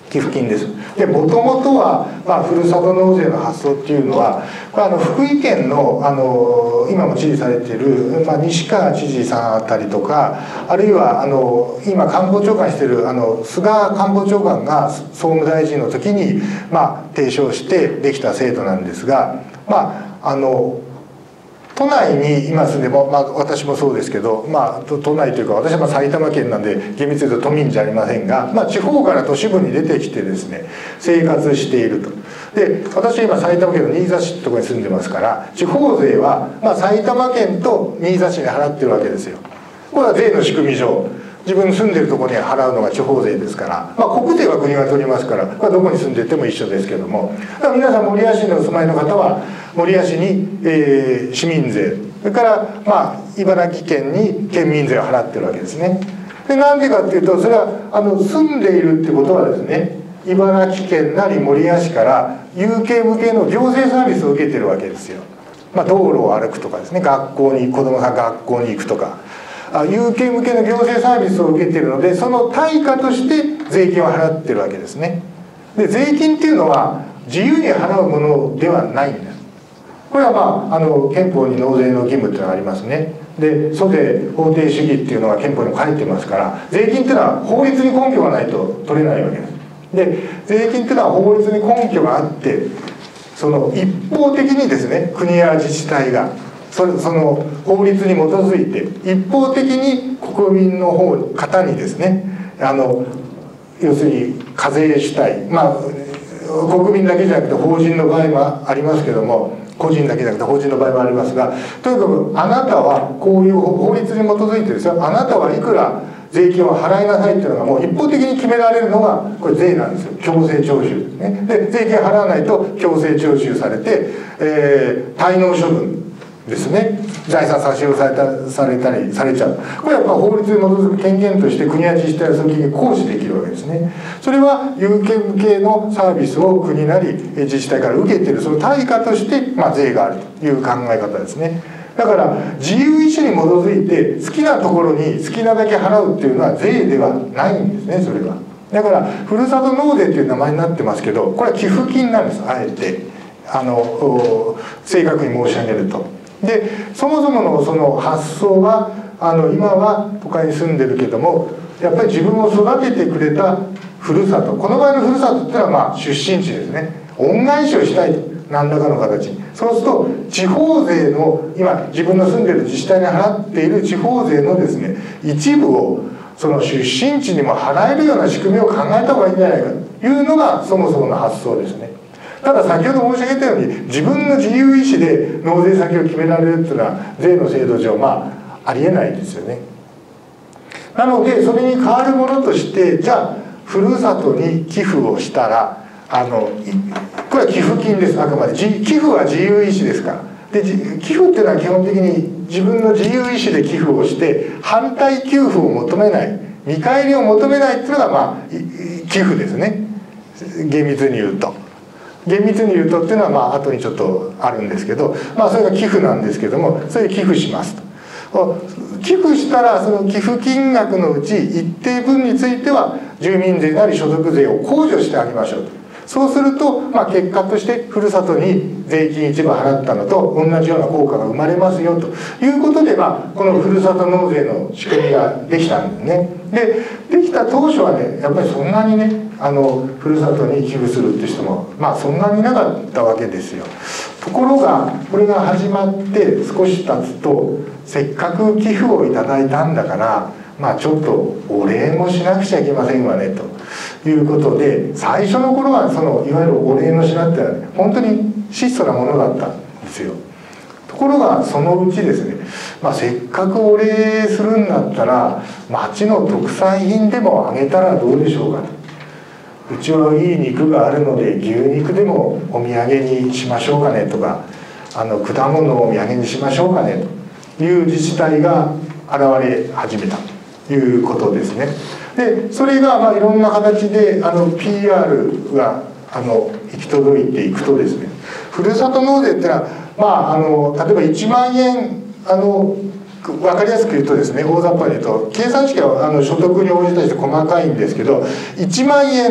寄付金です。でもともとは、まあ、ふるさと納税の発想っていうのはこれあの福井県の、あの今も知事されている、まあ、西川知事さんあたりとかあるいはあの今官房長官しているあの菅官房長官が総務大臣の時に、まあ、提唱してできた制度なんですが、まああの都内に今住んでも、まあ、私もそうですけど、まあ、都内というか私は埼玉県なんで厳密に言うと都民じゃありませんが、まあ、地方から都市部に出てきてですね生活していると。で私は今埼玉県の新座市ってところに住んでますから地方税は、まあ、埼玉県と新座市に払ってるわけですよ。これは税の仕組み上自分の住んでるところに払うのが地方税ですから、まあ、国税は国が取りますからこれはどこに住んでても一緒ですけども、だから皆さん守谷市にお住まいの方は守谷市に、えー、市民税それから、まあ、茨城県に県民税を払ってるわけですね。でなんでかっていうとそれはあの住んでいるってことはですね茨城県なり守谷市から有形無形の行政サービスを受けてるわけですよ。まあ、道路を歩くとかですね学校に子どもさん学校に行くとか有形無形の行政サービスを受けているのでその対価として税金を払ってるわけですね。で税金っていうのは自由に払うものではないんです。これは、まあ、あの憲法に納税の義務っていうのがありますね。で租税法定主義っていうのが憲法にも書いてますから税金っていうのは法律に根拠がないと取れないわけです。で税金っていうのは法律に根拠があってその一方的にですね国や自治体がその法律に基づいて一方的に国民の方方にですねあの要するに課税主体まあ国民だけじゃなくて法人の場合もありますけども個人だけじゃなくて法人の場合もありますがとにかくあなたはこういう法律に基づいてですよあなたはいくら税金を払いなさいっていうのがもう一方的に決められるのがこれ税なんですよ。強制徴収ですね。で税金払わないと強制徴収されて、えー、滞納処分ですね財産差し押さえたされたりされちゃうこれはやっぱ法律に基づく権限として国や自治体はその権限行使できるわけですね。それは有形無形のサービスを国なり自治体から受けているその対価として、まあ、税があるという考え方ですね。だから自由意志に基づいて好きなところに好きなだけ払うっていうのは税ではないんですね。それはだからふるさと納税っていう名前になってますけどこれは寄付金なんです。あえてあの正確に申し上げると。でそもそものその発想はあの今は都会に住んでるけどもやっぱり自分を育ててくれたふるさとこの場合のふるさとっていうのはまあ出身地ですね。恩返しをしたいと何らかの形そうすると地方税の今自分の住んでる自治体に払っている地方税のですね一部をその出身地にも払えるような仕組みを考えた方がいいんじゃないかというのがそもそもの発想ですね。ただ先ほど申し上げたように自分の自由意志で納税先を決められるっていうのは税の制度上まあありえないですよね。なのでそれに代わるものとしてじゃあふるさとに寄付をしたらあのこれは寄付金です。あくまで寄付は自由意志ですからで寄付っていうのは基本的に自分の自由意志で寄付をして反対給付を求めない見返りを求めないっていうのがまあ寄付ですね。厳密に言うと厳密に言うとっていうのはまあ後にちょっとあるんですけどまあそれが寄付なんですけどもそれ寄付しますと寄付したらその寄付金額のうち一定分については住民税なり所得税を控除してあげましょうと。そうすると、まあ、結果としてふるさとに税金一部払ったのと同じような効果が生まれますよということで、まあ、このふるさと納税の仕組みができたんですね。でできた当初はねやっぱりそんなにねあのふるさとに寄付するって人もまあそんなになかったわけですよ。ところがこれが始まって少し経つとせっかく寄付をいただいたんだからまあちょっとお礼もしなくちゃいけませんわねということで最初の頃はそのいわゆるお礼の品ってのは、ね、本当に質素なものだったんですよ。ところがそのうちですね、まあ、せっかくお礼するんだったら町の特産品でもあげたらどうでしょうかと。うちはいい肉があるので牛肉でもお土産にしましょうかねとかあの果物をお土産にしましょうかねという自治体が現れ始めたということですね。でそれがまあいろんな形であの ピーアール があの行き届いていくとですねふるさと納税っていうのは、まあ、あの例えばいちまんえんあの分かりやすく言うとですね大雑把に言うと計算式はあの所得に応じたりして細かいんですけどいちまんえん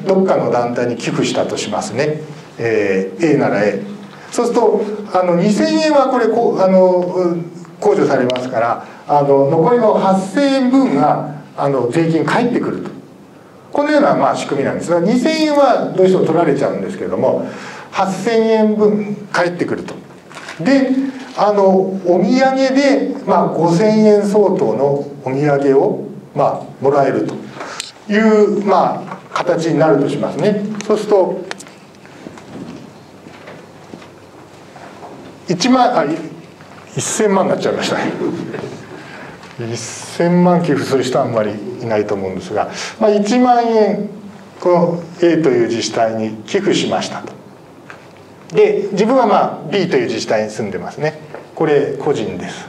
どっかの団体に寄付したとしますね、えー、A なら A、 そうするとあのにせんえんはこれこうあの控除されますから、あの残りのはっせんえんぶんがあの税金返ってくると、このようなまあ仕組みなんですが、にせんえんはどうしても取られちゃうんですけれども、はっせんえんぶん返ってくると。であのお土産で、まあ、ごせんえん相当のお土産を、まあ、もらえるという、まあ、形になるとしますね。そうするといちまんあせんまんになっちゃいましたね。せんまん寄付する人はあんまりいないと思うんですが、まあ、いちまんえんこの A という自治体に寄付しましたと。で自分はまあ B という自治体に住んでますね。これ個人です。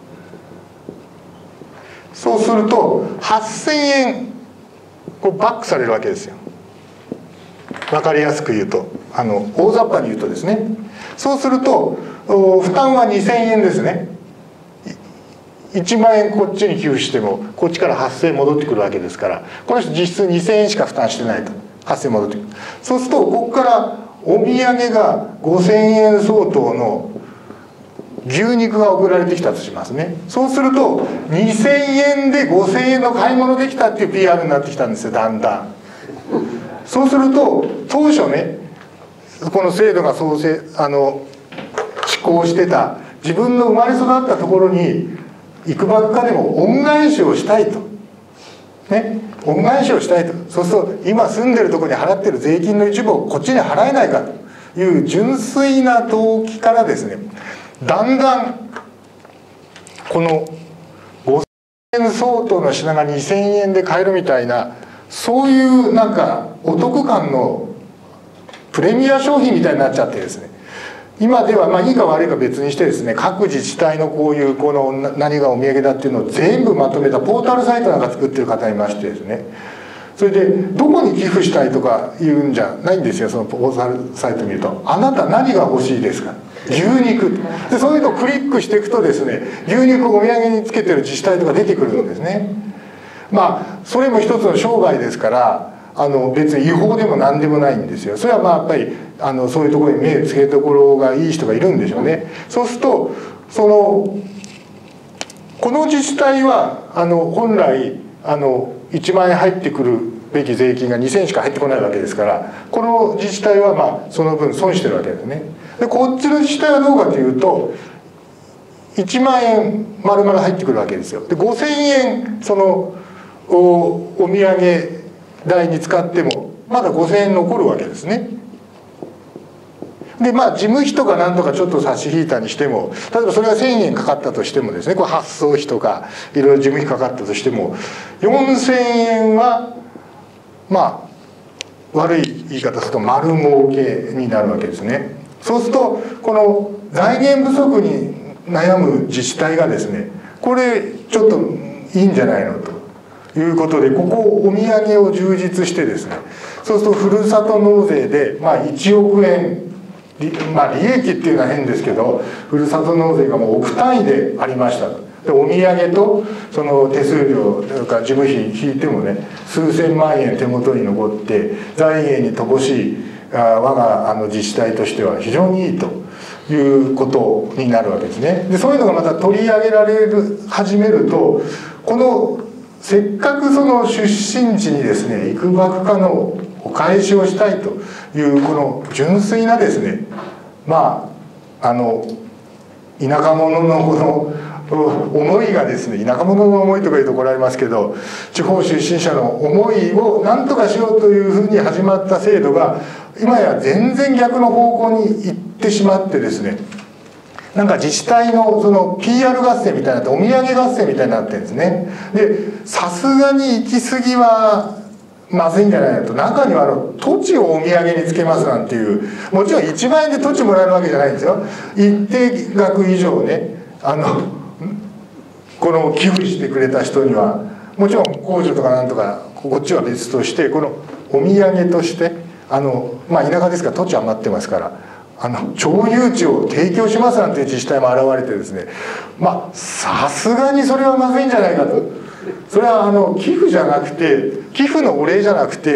そうするとはっせんえんこうバックされるわけですよ。分かりやすく言うと、あの大雑把に言うとですね、そうすると負担はにせんえんですね。いちまんえんこっちに寄付してもこっちからはっせんえん戻ってくるわけですから、この人実質にせんえんしか負担してないと、はっせんえん戻ってくる。そうするとここからお土産がごせんえん相当の牛肉が送られてきたとしますね。そうするとにせんえんでごせんえんの買い物できたっていう ピーアール になってきたんですよ、だんだん。そうすると当初ね、この制度が創生あの施行してた自分の生まれ育ったところに行くばっかでも恩返しをしたいと、ね、恩返しをしたいと。そうすると今住んでるところに払ってる税金の一部をこっちに払えないかという純粋な動機からですね、だんだんこのごせんえん相当の品がにせんえんで買えるみたいな、そういうなんかお得感のプレミア商品みたいになっちゃってですね、今ではまあいいか悪いか別にしてですね、各自治体のこういうこの何がお土産だっていうのを全部まとめたポータルサイトなんか作ってる方いましてですね、それでどこに寄付したいとか言うんじゃないんですよ。そのポータルサイト見ると、あなた何が欲しいですか、牛肉で、そういうのをクリックしていくとですね、牛肉をお土産につけてる自治体とか出てくるんですね。まあそれも一つの商売ですから、あの別に違法でも何でもないんですよ。それはまあやっぱりあのそういうところに目つけどころがいい人がいるんでしょうね。そうするとそのこの自治体はあの本来あのいちまんえん入ってくるべき税金がにせんえんしか入ってこないわけですから、この自治体はまあその分損してるわけですね。でこっちの自治体はどうかというといちまんえん丸々入ってくるわけですよ。でごせんえんその お, お土産代に使ってもまだごせんえん残るわけですね。でまあ事務費とかなんとかちょっと差し引いたにしても、例えばそれがせんえんかかったとしてもですね、これ発送費とかいろいろ事務費かかったとしてもよんせんえんはまあ悪い言い方すると丸儲けになるわけですね。そうするとこの財源不足に悩む自治体がですね、これちょっといいんじゃないのということで、ここお土産を充実してですね、そうするとふるさと納税でまあいちおくえん、まあ利益っていうのは変ですけど、ふるさと納税がもう億単位でありましたと。でお土産とその手数料というか事務費引いてもね、数千万円手元に残って財源に乏しいあ我があの自治体としては非常にいいということになるわけですね。でそういうのがまた取り上げられる始めると、このせっかくその出身地にですねいくばくかのお返しをしたいというこの純粋なですね、まああの田舎者のこの思いがですね、田舎者の思いとか言うと怒られますけど、地方出身者の思いを何とかしようというふうに始まった制度が今や全然逆の方向に行ってしまってですね、なんか自治体のその ピーアール 合戦みたいになって、お土産合戦みたいになってるんですね。でさすがに行き過ぎはまずいんじゃないのと、中にはあの土地をお土産につけますなんていう、もちろんいちまんえんで土地もらえるわけじゃないんですよ。一定額以上ね、あのこの寄付してくれた人にはもちろん控除とかなんとかこっちは別として、このお土産としてあの、まあ、田舎ですから土地余ってますからあの町有地を提供しますなんていう自治体も現れてですね、まあさすがにそれはまずいんじゃないかと。それはあの寄付じゃなくて、寄付のお礼じゃなくて、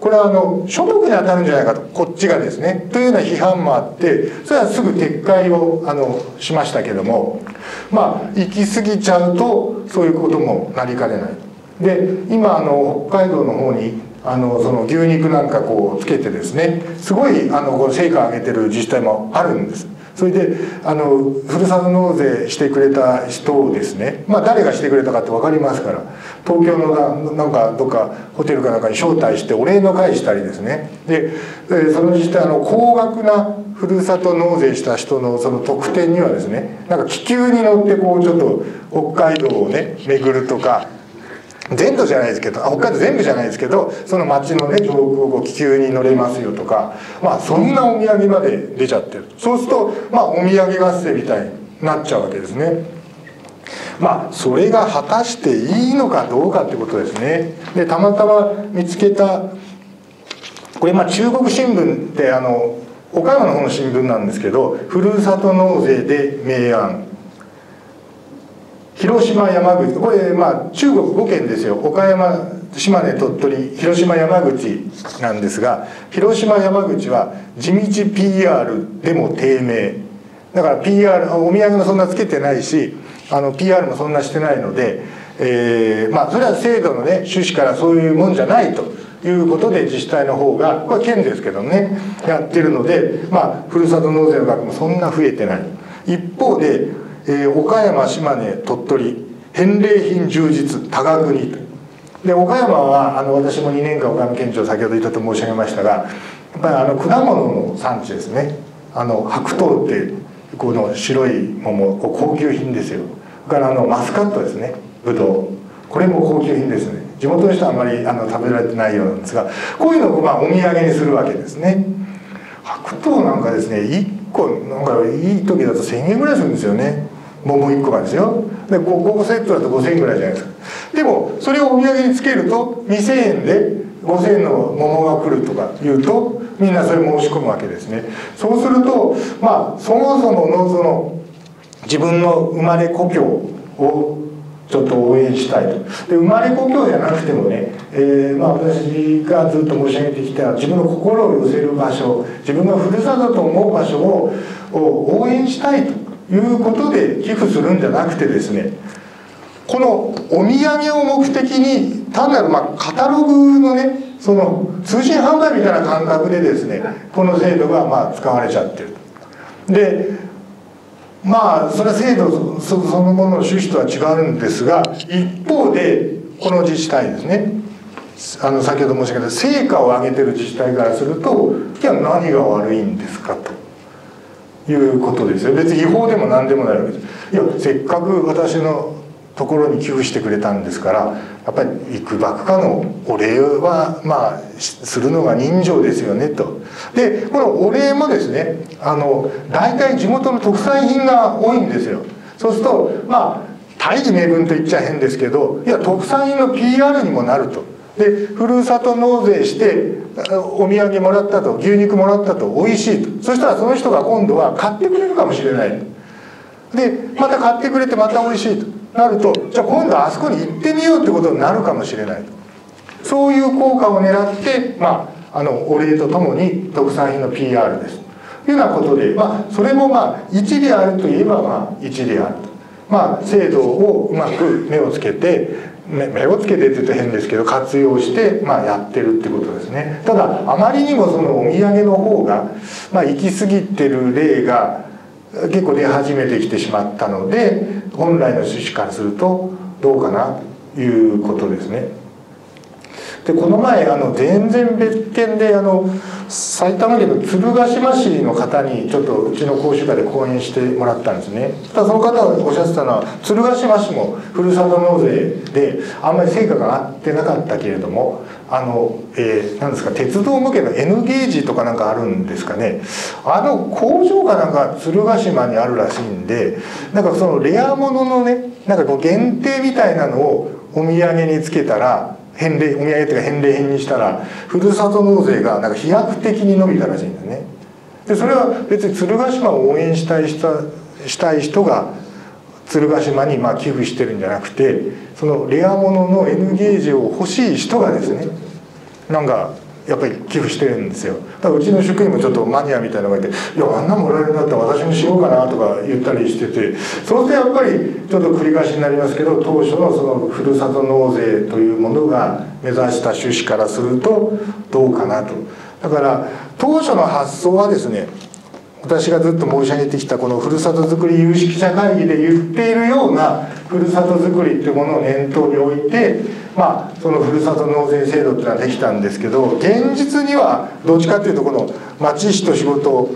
これはあの所得に当たるんじゃないかと、こっちがですねというような批判もあって、それはすぐ撤回をあのしましたけども、まあ行き過ぎちゃうとそういうこともなりかねない。で今あの北海道の方にあのその牛肉なんかこうつけてですね、すごいあのこう成果を上げてる自治体もあるんです。それであのふるさと納税してくれた人をですね、まあ誰がしてくれたかって分かりますから、東京のななんかどっかホテルかなんかに招待してお礼の会したりですね、でその自治体の高額なふるさと納税した人のその特典にはですね、なんか気球に乗ってこうちょっと北海道をね巡るとか、全土じゃないですけど、北海道全部じゃないですけど、その町のね上空をこう気球に乗れますよとか、まあそんなお土産まで出ちゃってる。そうするとまあお土産合戦みたいになっちゃうわけですね。まあそれが果たしていいのかどうかってことですね。でたまたま見つけた、これまあ中国新聞ってあの岡山の方の新聞なんですけど、ふるさと納税で明暗、広島山口、これまあ中国ごけんですよ。岡山、島根、鳥取、広島山口なんですが、広島山口は地道 ピーアール でも低迷だから ピーアール お土産もそんなつけてないし、あの ピーアール もそんなしてないので、えー、まあそれは制度のね趣旨からそういうもんじゃないということで、自治体の方がこれは県ですけどねやってるので、まあふるさと納税の額もそんな増えてない。一方でえー、岡山、島根、鳥取、返礼品充実、多額にと。で岡山はあの私もにねんかん岡山県庁先ほど言ったと申し上げましたが、やっぱりあの果物の産地ですね。あの白桃ってこの白い桃、こう高級品ですよ。それからあのマスカットですね、ぶどう、これも高級品ですね。地元の人はあんまりあの食べられてないようなんですが、こういうのをまあお土産にするわけですね。白桃なんかですね、いっこなんかいい時だとせんえんぐらいするんですよね。桃いっこがですよ。で 5, 5セットだとごせんえんぐらいじゃないですか。でもそれをお土産につけるとにせんえんでごせんえんの桃が来るとかいうと、みんなそれ申し込むわけですね。そうするとまあそもそものその自分の生まれ故郷をちょっと応援したいと。で生まれ故郷じゃなくてもね、えー、まあ私がずっと申し上げてきた自分の心を寄せる場所、自分がふるさとと思う場所を応援したいということで寄付するんじゃなくてですね、このお土産を目的に単なるまあカタログのねその通信販売みたいな感覚でですね、この制度がまあ使われちゃってる。でまあそれは制度そのものの趣旨とは違うんですが、一方でこの自治体ですね、あの先ほど申し上げた成果を上げてる自治体からすると、じゃあ何が悪いんですかということですよ。別に違法でも何でもないわけです。いやせっかく私のところに寄付してくれたんですから、やっぱりいくばくかのお礼はまあするのが人情ですよねと。でこのお礼もですね、あの大体地元の特産品が多いんですよ。そうするとまあ大義名分と言っちゃ変ですけど、いや特産品の ピーアール にもなると。でふるさと納税してお土産もらったと、牛肉もらったと、美味しいと。そしたらその人が今度は買ってくれるかもしれないと。でまた買ってくれてまた美味しいとなると、じゃあ今度はあそこに行ってみようってことになるかもしれないと。そういう効果を狙って、まあ、あのお礼とともに特産品の ピーアール ですというようなことで、まあ、それもまあ一理あるといえばまあ一理あると。まあ、制度をうまく目をつけて目をつけてって言うと変ですけど活用して、まあ、やってるってことですね。ただあまりにもそのお土産の方が、まあ、行き過ぎてる例が結構出始めてきてしまったので、本来の趣旨からするとどうかなということですね。でこの前あの全然別件であの埼玉県の鶴ヶ島市の方にちょっとうちの講習会で講演してもらったんですね。ただその方がおっしゃってたのは、鶴ヶ島市もふるさと納税であんまり成果が上がってなかったけれども、あの、えー、なんですか鉄道向けの N ゲージとかなんかあるんですかね、あの工場かなんか鶴ヶ島にあるらしいんで、なんかそのレアもののねなんかこう限定みたいなのをお土産につけたら、返礼お土産っていうか返礼品にしたらふるさと納税がなんか飛躍的に伸びたらしいんですね。でそれは別に鶴ヶ島を応援したい人したい人が鶴ヶ島にまあ寄付してるんじゃなくて、そのレアものの N ゲージを欲しい人がですね、なんかやっぱり寄付してるんですよ。だからうちの職員もちょっとマニアみたいなのがいて「いやあんなもらえるんだったら私もしようかな」とか言ったりしてて、そうするとやっぱりちょっと繰り返しになりますけど、当初のそのふるさと納税というものが目指した趣旨からするとどうかなと。だから当初の発想はですね、私がずっと申し上げてきたこのふるさとづくり有識者会議で言っているようなふるさとづくりというものを念頭に置いて、まあそのふるさと納税制度っていうのはできたんですけど、現実にはどっちかっていうとこの町市と仕事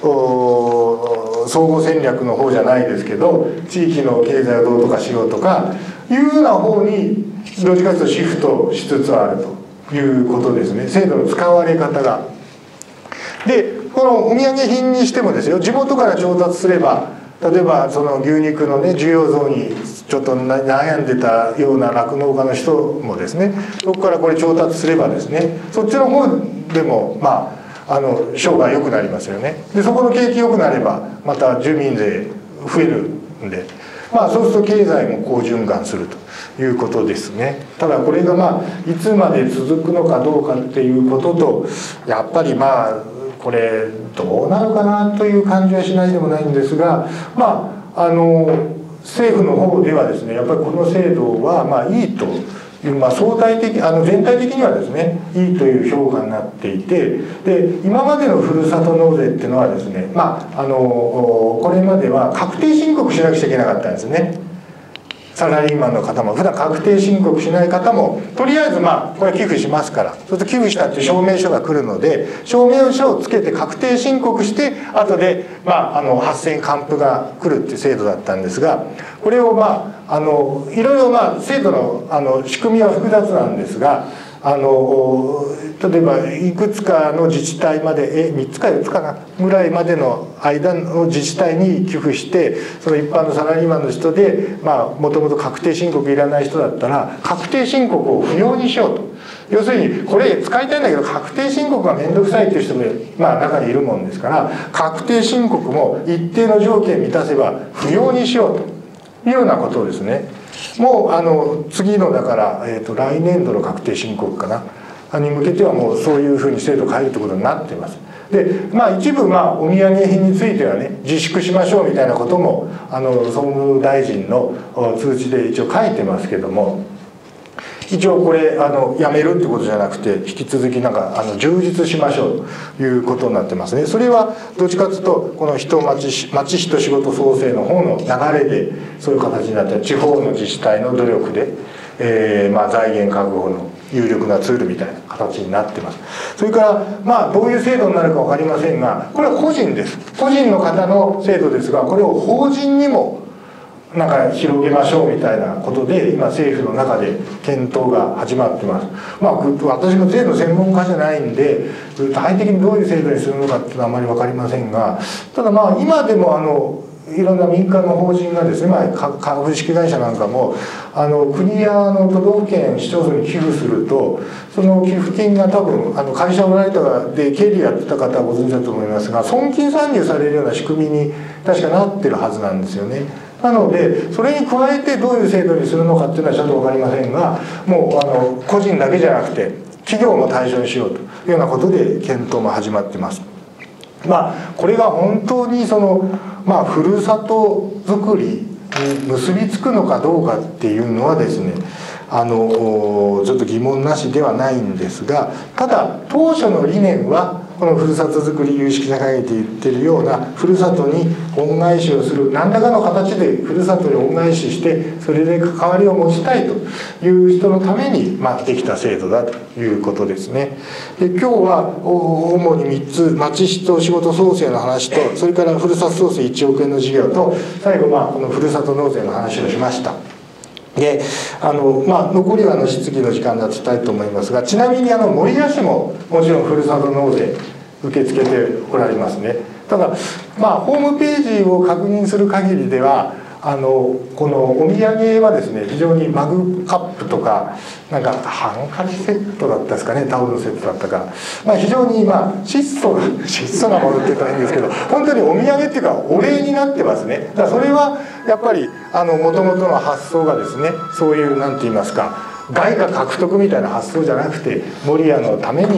総合戦略の方じゃないですけど、地域の経済をどうとかしようとかいうような方にどっちかというとシフトしつつあるということですね、制度の使われ方が。でこのお土産品にしてもですよ、地元から調達すれば、例えばその牛肉のね需要増にちょっと悩んでたような酪農家の人もですね、そこからこれ調達すればですね、そっちの方でもまああの商売良くなりますよね。でそこの景気良くなればまた住民税増えるんで、まあそうすると経済も好循環するということですね。ただこれがまあいつまで続くのかどうかっていうことと、やっぱりまあこれどうなるかなという感じはしないでもないんですが、まああの政府の方ではですね、やっぱりこの制度はまあいいという、まあ、相対的あの全体的にはですねいいという評価になっていて、で今までのふるさと納税っていうのはですね、まああのこれまでは確定申告しなくちゃいけなかったんですね。サラリーマンの方も普段確定申告しない方もとりあえずまあこれ寄付しますから、そうすると寄付したっていう証明書が来るので、証明書をつけて確定申告して後でまああの発生還付が来るっていう制度だったんですが、これをまああのいろいろまあ制度のあの仕組みは複雑なんですが、あの例えばいくつかの自治体までえみっつかよっつかなぐらいまでの間の自治体に寄付して、その一般のサラリーマンの人でもともと確定申告いらない人だったら確定申告を不要にしようと。要するにこれ使いたいんだけど確定申告が面倒くさいっていう人もまあ中にいるもんですから、確定申告も一定の条件満たせば不要にしようというようなことをですね、もうあの次のだから、えー、と来年度の確定申告かなに向けてはもうそういうふうに制度を変えるということになっています。でまあ一部まあお土産品についてはね自粛しましょうみたいなこともあの総務大臣の通知で一応書いてますけども、一応これあのやめるってことじゃなくて引き続きなんかあの充実しましょうということになってますね。それはどっちかというとこの人町市町市と仕事創生の方の流れでそういう形になって地方の自治体の努力で、えーまあ、財源確保の有力なツールみたいな形になってます。それからまあどういう制度になるか分かりませんが、これは個人です。個人の方の制度ですが、これを法人にもなんか広げましょうみたいなことで今政府の中で検討が始まってます。まあ私も税の専門家じゃないんで具体的にどういう制度にするのかっていうのはあまり分かりませんが、ただまあ今でもあのいろんな民間の法人がですね、まあ、株式会社なんかもあの国やあの都道府県市町村に寄付するとその寄付金が多分あの会社おられたで経理やってた方はご存知だと思いますが、損金算入されるような仕組みに確かなってるはずなんですよね。なのでそれに加えてどういう制度にするのかっていうのはちょっと分かりませんが、もうあの個人だけじゃなくて企業も対象にしようというようなことで検討も始まってます。まあこれが本当にそのまあふるさとづくりに結びつくのかどうかっていうのはですね、あのちょっと疑問なしではないんですが、ただ当初の理念はこのふるさとづくり有識者会議で言ってるようなふるさとに恩返しをする何らかの形でふるさとに恩返ししてそれで関わりを持ちたいという人のために、まあ、できた制度だということですね。で今日は主にみっつ、町市と仕事創生の話と、それからふるさと創生いちおくえんの事業と、最後まあこのふるさと納税の話をしました。であのまあ、残りはあの質疑の時間だとしたいと思いますが、ちなみにあの守谷市ももちろんふるさと納税受け付けておられますね。ただまあホームページを確認する限りではあのこのお土産はですね非常にマグカップとかなんかハンカチセットだったですかね、タオルのセットだったか、まあ、非常にまあ質素な質素なものって言ったらいいんですけど本当にお土産っていうかお礼になってますね。だからそれはやっぱりもともとの発想がですねそういうなんて言いますか外貨獲得みたいな発想じゃなくて守谷のために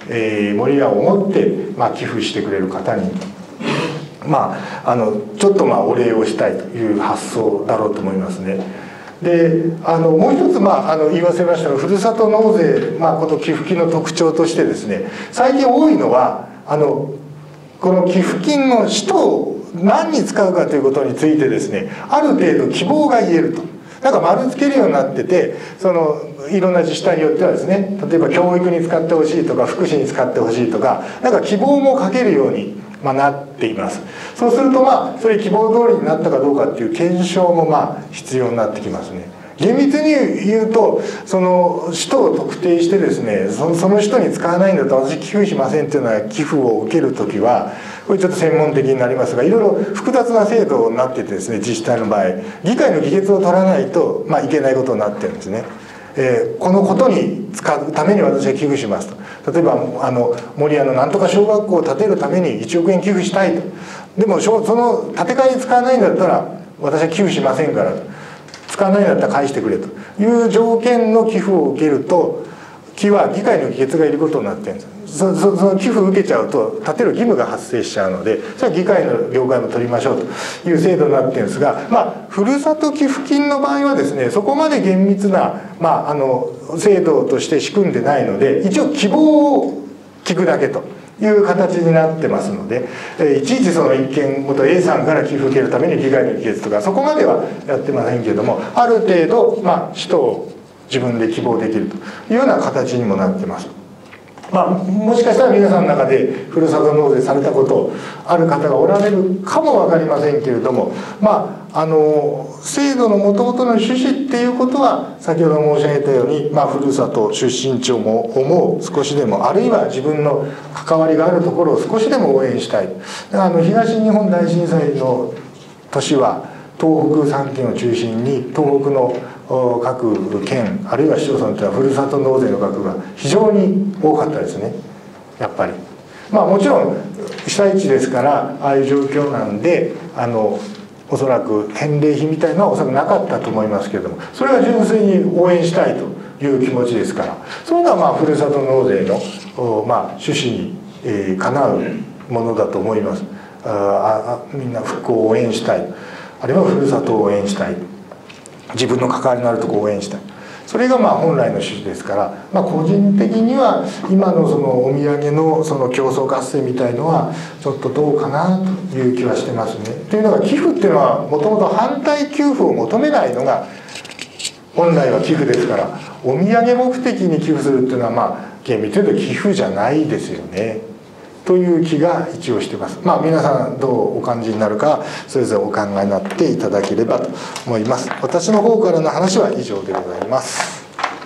えー、森屋を持って、まあ、寄付してくれる方にまあ、あのちょっとまあお礼をしたいという発想だろうと思いますね。であのもう一つ、まあ、あの言い忘れましたが、ふるさと納税、まあ、この寄付金の特徴としてですね、最近多いのはあのこの寄付金の使途を何に使うかということについてですね、ある程度希望が言えると。なんか丸つけるようになってて、そのいろんな自治体によってはですね、例えば教育に使ってほしいとか福祉に使ってほしいとか、なんか希望もかけるように、まあ、なっています。そうするとまあそれ希望通りになったかどうかっていう検証もまあ必要になってきますね。厳密に言うと、その人を特定してですね、その、その人に使わないんだと私寄付しませんっていうのは、寄付を受けるときはこれちょっと専門的になりますが、いろいろ複雑な制度になっててですね、自治体の場合議会の議決を取らないと、まあ、いけないことになってるんですね。えー、このことに使うために私は寄付しますと。例えばあの守谷のなんとか小学校を建てるためにいちおくえん寄付したいと。でもその建て替えに使わないんだったら私は寄付しませんからと。使わないんだったら返してくれという条件の寄付を受けると、木は議会の議決がいることになってるんです。そ, そ, その寄付を受けちゃうと建てる義務が発生しちゃうので、それは議会の了解も取りましょうという制度になってるんですが、まあふるさと寄付金の場合はですね、そこまで厳密な、まあ、あの制度として仕組んでないので、一応希望を聞くだけという形になってますので、いちいちその一件ごと A さんから寄付を受けるために議会の議決とかそこまではやってませんけれども、ある程度、まあ、使途を自分で希望できるというような形にもなってます。まあ、もしかしたら皆さんの中でふるさと納税されたことある方がおられるかも分かりませんけれども、まあ、あの制度のもともとの趣旨っていうことは先ほど申し上げたように、まあ、ふるさと出身地を思う少しでも、あるいは自分の関わりがあるところを少しでも応援したい。あの東日本大震災の年は東北さんけんを中心に東北の各県あるいは市町村というのはふるさと納税の額が非常に多かったですね、やっぱり。まあもちろん被災地ですからああいう状況なんで、あのおそらく返礼品みたいなのはおそらくなかったと思いますけれども、それは純粋に応援したいという気持ちですから、そういうのはまあふるさと納税の、まあ、趣旨に、えー、かなうものだと思います。ああみんな復興を応援したい、あるいはふるさとを応援したい、自分の関わりのあるところを応援したい、それがまあ本来の趣旨ですから、まあ、個人的には今のそのお土産のその競争合戦みたいのはちょっとどうかなという気はしてますね。というのが、寄付っていうのはもともと反対給付を求めないのが本来は寄付ですから、お土産目的に寄付するっていうのはまあ厳密に言うと寄付じゃないですよねという気が一応してます。まあ皆さんどうお感じになるかそれぞれお考えになっていただければと思います。私の方からの話は以上でございます。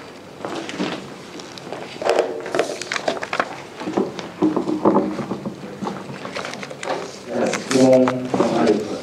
質問あるか。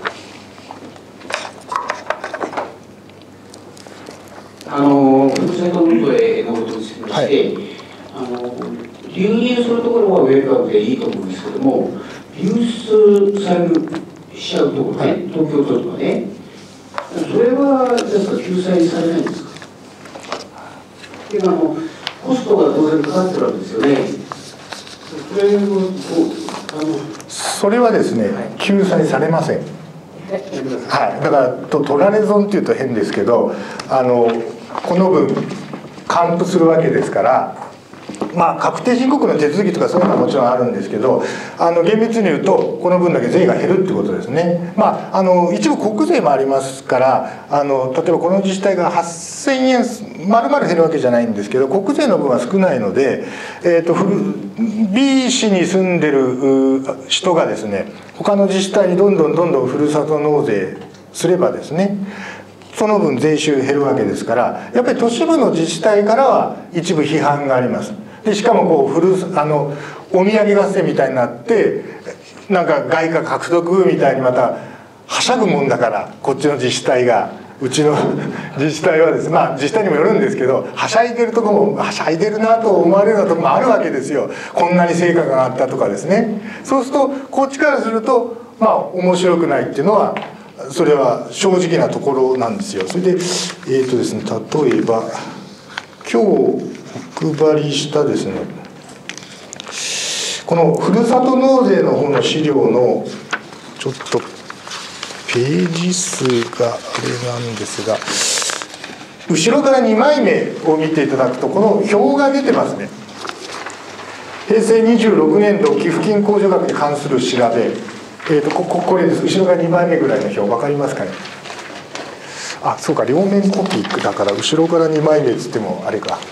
あのふるさと納税のことにつきまして、はい、あの流入するところはウェルカムでいいと思うんですけども、流出されるしちゃうところね、はい、東京都とかね、それはですか救済されないんですか。っていうかあのコストが当然かかってるわけですよね。それをあのそれはですね、はい、救済されません。はい、だからと取られ損っていうと変ですけど、あのこの分還付するわけですから。まあ、確定申告の手続きとかそういうのはもちろんあるんですけど、あの厳密に言うとこの分だけ税が減るってことですね。まあ、あの一部国税もありますから、あの例えばこの自治体がはっせんえんまるまる減るわけじゃないんですけど、国税の分は少ないので、えー、と B 市に住んでる人がですね、他の自治体にどんどんどんどんふるさと納税すればですね、その分税収減るわけですから、やっぱり都市部の自治体からは一部批判があります。でしかもこうフルあのお土産合戦みたいになってなんか外貨獲得みたいにまたはしゃぐもんだから、こっちの自治体がうちの自治体はですね、まあ自治体にもよるんですけど、はしゃいでるとこもはしゃいでるなと思われるようなとこもあるわけですよ。こんなに成果があったとかですね。そうするとこっちからするとまあ面白くないっていうのはそれは正直なところなんですよ。それでえーとですね、例えば今日お配りしたですね、 このふるさと納税の方の資料のちょっとページ数があれなんですが、後ろからにまいめを見ていただくとこの表が出てますね。平成にじゅうろくねんど寄付金控除額に関する調べ、えー、とこここれです。後ろがにまいめぐらいの表、分かりますかね。あ、そうか、両面コピーだから後ろからにまいめっつってもあれか。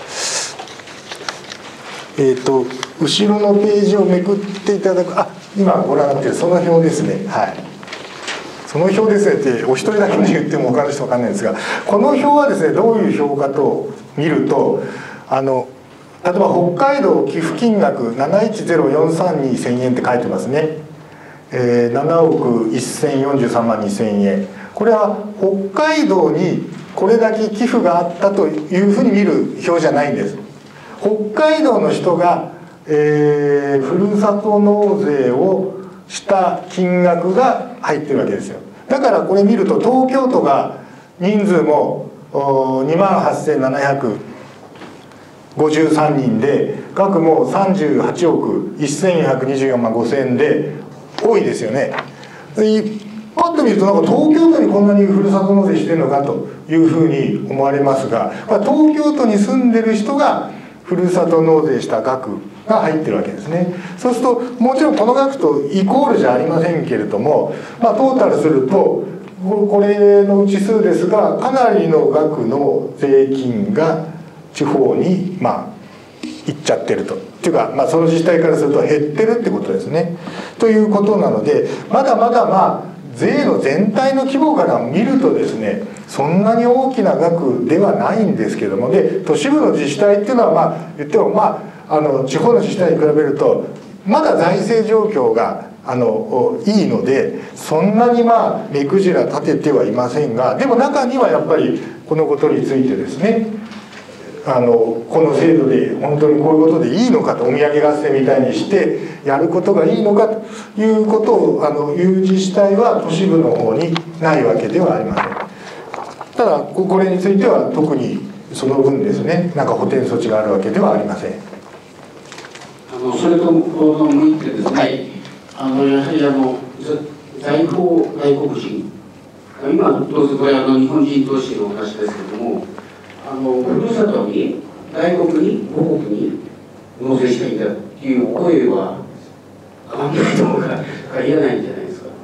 えー、と後ろのページをめくっていただく、あ、今ご覧になっているその表ですね。はい、その表ですねってお一人だけに言っても他の人分かんないんですが、この表はですね、どういう表かと見ると、あの例えば北海道寄付金額なないちゼロよんさんにせんえんって書いてますね。えー、ななおくせんよんじゅうさんまんにせんえん、これは北海道にこれだけ寄付があったというふうに見る表じゃないんです。北海道の人が、えー、ふるさと納税をした金額が入ってるわけですよ。だからこれ見ると東京都が人数もにまんはっせんななひゃくごじゅうさんにんで、額もさんじゅうはちおくせんよんひゃくにじゅうよんまんごせんえんで多いですよね。パッと見るとなんか東京都にこんなにふるさと納税してるのかというふうに思われますが、東京都に住んでる人がふるさと納税した額が入ってるわけですね。そうするともちろんこの額とイコールじゃありませんけれども、まあ、トータルするとこれのうち数ですが、かなりの額の税金が地方にまあ行っちゃってると。っていうか、まあ、その自治体からすると減ってるってことですね。ということなので、まだまだまあ税の全体の規模から見るとですね、そんなに大きな額ではないんですけども、で都市部の自治体っていうのはまあ言ってもまああの地方の自治体に比べるとまだ財政状況があのいいので、そんなにまあ目くじら立ててはいませんが、でも中にはやっぱりこのことについてですね、あのこの制度で本当にこういうことでいいのかと、お土産合戦みたいにしてやることがいいのかということをあの言う自治体は都市部の方にないわけではありません。ただこれについては特にその分ですね、なんか補填措置があるわけではありません。 あのそれと向いてですね、はい、あのやはりあの在庫外国人、今どうぞこれあの日本人同士の話ですけども、あのふるさとに外国に母国に納税したいんだっていう声はあんまりどうか言えないんじゃないですか。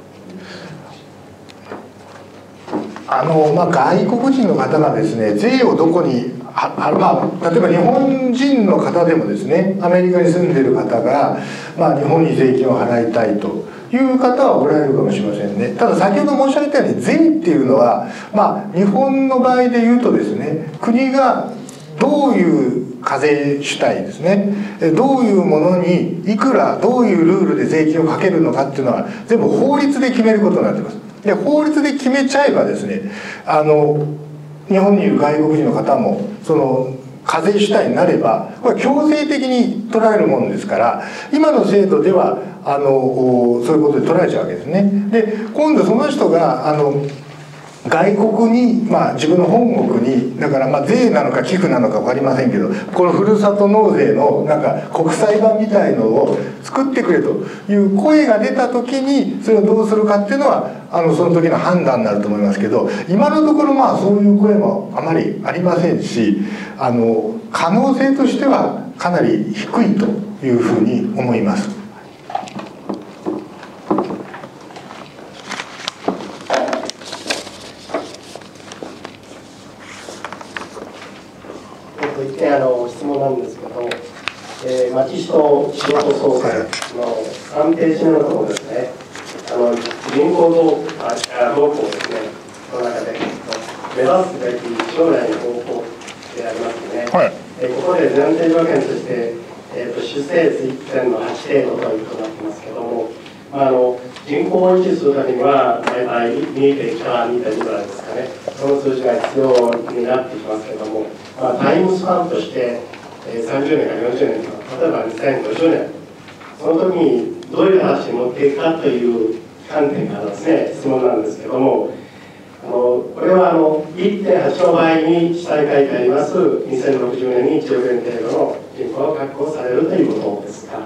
あの、まあ、外国人の方がですね、税をどこには、まあ、例えば日本人の方でもですね、アメリカに住んでる方が、まあ、日本に税金を払いたいという方はおられるかもしれませんね。ただ先ほど申し上げたように、税っていうのは、まあ、日本の場合で言うとですね、国がどういう課税主体ですね、どういうものにいくらどういうルールで税金をかけるのかっていうのは全部法律で決めることになってます。で法律で決めちゃえばですね、あの日本にいる外国人の方もその課税主体になればこれは強制的に取られるものですから、今の制度ではあのそういうことで取られちゃうわけですね。で今度その人があの外国に、まあ、自分の本国にだからまあ税なのか寄付なのか分かりませんけど、このふるさと納税のなんか国際版みたいのを作ってくれという声が出た時にそれをどうするかっていうのはあのその時の判断になると思いますけど、今のところまあそういう声もあまりありませんし、あの可能性としてはかなり低いというふうに思います。 あの質問なんですけど、えー、町人仕事総会のさんページ目のところですね、あの人口動向ですね、その中で目指すべき将来の方向でありますね、はい、えー、ここで前提条件として、えー、と主成率 いってんはち 程度ということになってますけども、まあ、あの人口を維持するためには大体 にてんいち から にてんに ぐらいですかね、その数字が必要になってきますけども、まあ、タイムスパンとして、えー、さんじゅうねんからよんじゅうねんとか、例えばにせんごじゅうねん、その時にどういう話に持っていくかという観点からですね、質問なんですけども、あのこれはあの いってんはち の場合に下に書いてありますにせんろくじゅうねんにいちおくえん程度の人口が確保されるということですが、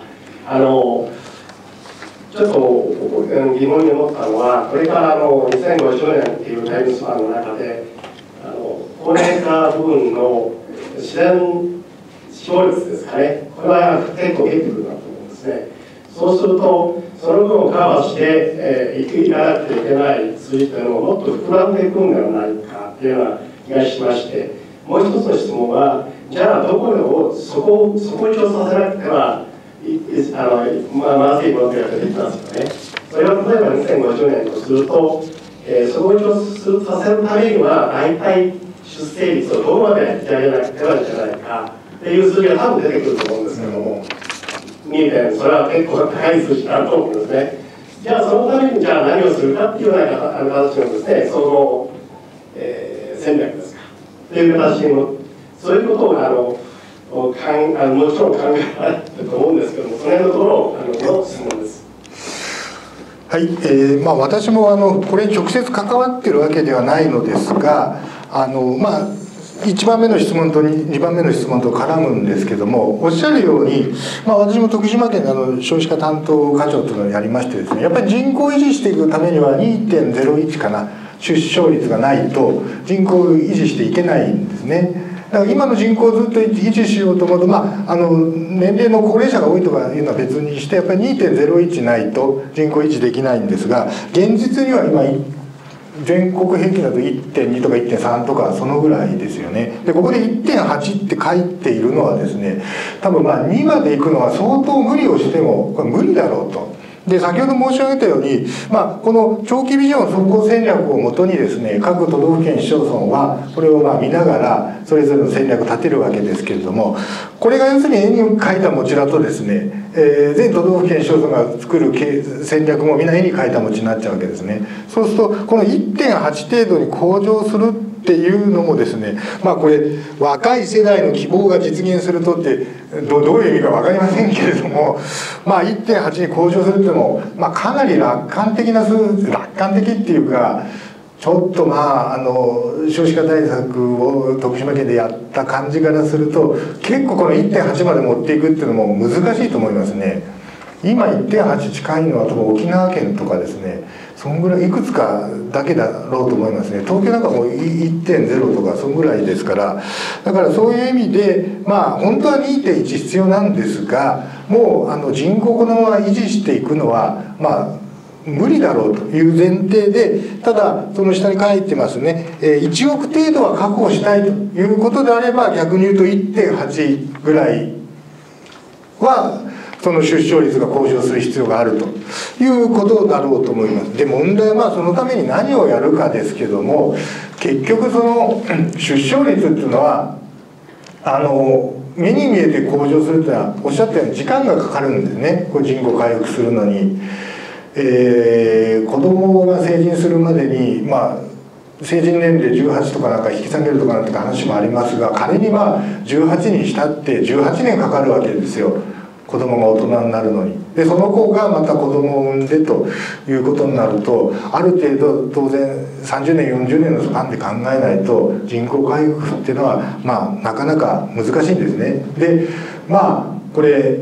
あのちょっと疑問に思ったのは、これからあのにせんごじゅうねんっていうタイムスパンの中で、あの高齢化部分の自然死亡率ですかね、これは結構出てくるなと思うんですね。そうすると、その分をカバーして、えー、いかなくてはいけない数字というのをもっと膨らんでいくんではないかというような気がしまして、もう一つの質問は、じゃあどこをそこを底打ちをさせなくてはあの、まあ、まずいものが出てきますよね。それは例えばにせんごじゅうねんとすると、えー、底打ちをさせるためには大体出生率をどこまで引き上げなくてはいけないかっていう数字が多分出てくると思うんですけども、にてんそれは結構高い数字だと思うんですね。じゃあそのためにじゃあ何をするかっていうような形のですね、その、えー、戦略ですかっていう形のそういうことをあのかんあのもちろん考えられてると思うんですけども、その辺のところあのの質問です。 はい、えーまあ、私もあのこれに直接関わってるわけではないのですが、あのまあいちばんめの質問とにばんめの質問と絡むんですけども、おっしゃるように、まあ、私も徳島県であの少子化担当課長というのをやりましてですね、やっぱり人口を維持していくためには にてんゼロいち かな、出生率がないと人口を維持していけないんですね。だから今の人口をずっと維持しようと思うと、まあ、あの年齢の高齢者が多いとかいうのは別にして、やっぱり にてんゼロいち ないと人口維持できないんですが、現実には今全国平均だと いってんに とか いってんさん とかそのぐらいですよね。でここで いってんはち って書いているのはですね、多分まあにまでいくのは相当無理をしてもこれ無理だろうと。で先ほど申し上げたように、まあ、この長期ビジョン走行戦略をもとにですね、各都道府県市町村はこれをまあ見ながらそれぞれの戦略を立てるわけですけれども、これが要するに絵に描いた餅だとですね、えー、全都道府県市町村が作る戦略もみんな絵に描いた餅になっちゃうわけですね。そうするとこの いってんはち 程度に向上するっていうのもですね、まあこれ若い世代の希望が実現するとってど, どういう意味か分かりませんけれども、まあ いってんはち に向上するっていうのも、まあ、かなり楽観的な数楽観的っていうか、ちょっとまああの少子化対策を徳島県でやった感じからすると、結構この いってんはち まで持っていくっていうのも難しいと思いますね。今 いってんはち 近いのは多分沖縄県とかですね、そんぐらいいくつかだけだろうと思いますね。東京なんかもう いってんゼロ とかそんぐらいですから、だからそういう意味でまあ本当は にてんいち 必要なんですが、もうあの人口このまま維持していくのはまあ無理だろうという前提で、ただその下に書いてますね、いちおく程度は確保したいということであれば、逆に言うと いってんはち ぐらいはその出生率が向上する必要があるということだろうと思います。で問題はまあそのために何をやるかですけども、結局その出生率っていうのはあの目に見えて向上するというのはおっしゃったように時間がかかるんですね、こう人口回復するのに。えー、子供が成人するまでにまあ成人年齢じゅうはちとかなんか引き下げるとかなんて話もありますが、仮にまあじゅうはちにしたってじゅうはちねんかかるわけですよ、子供が大人になるのに。でその子がまた子供を産んでということになると、ある程度当然さんじゅうねんよんじゅうねんのスパンで考えないと人口回復っていうのはまあなかなか難しいんですね。でまあこれ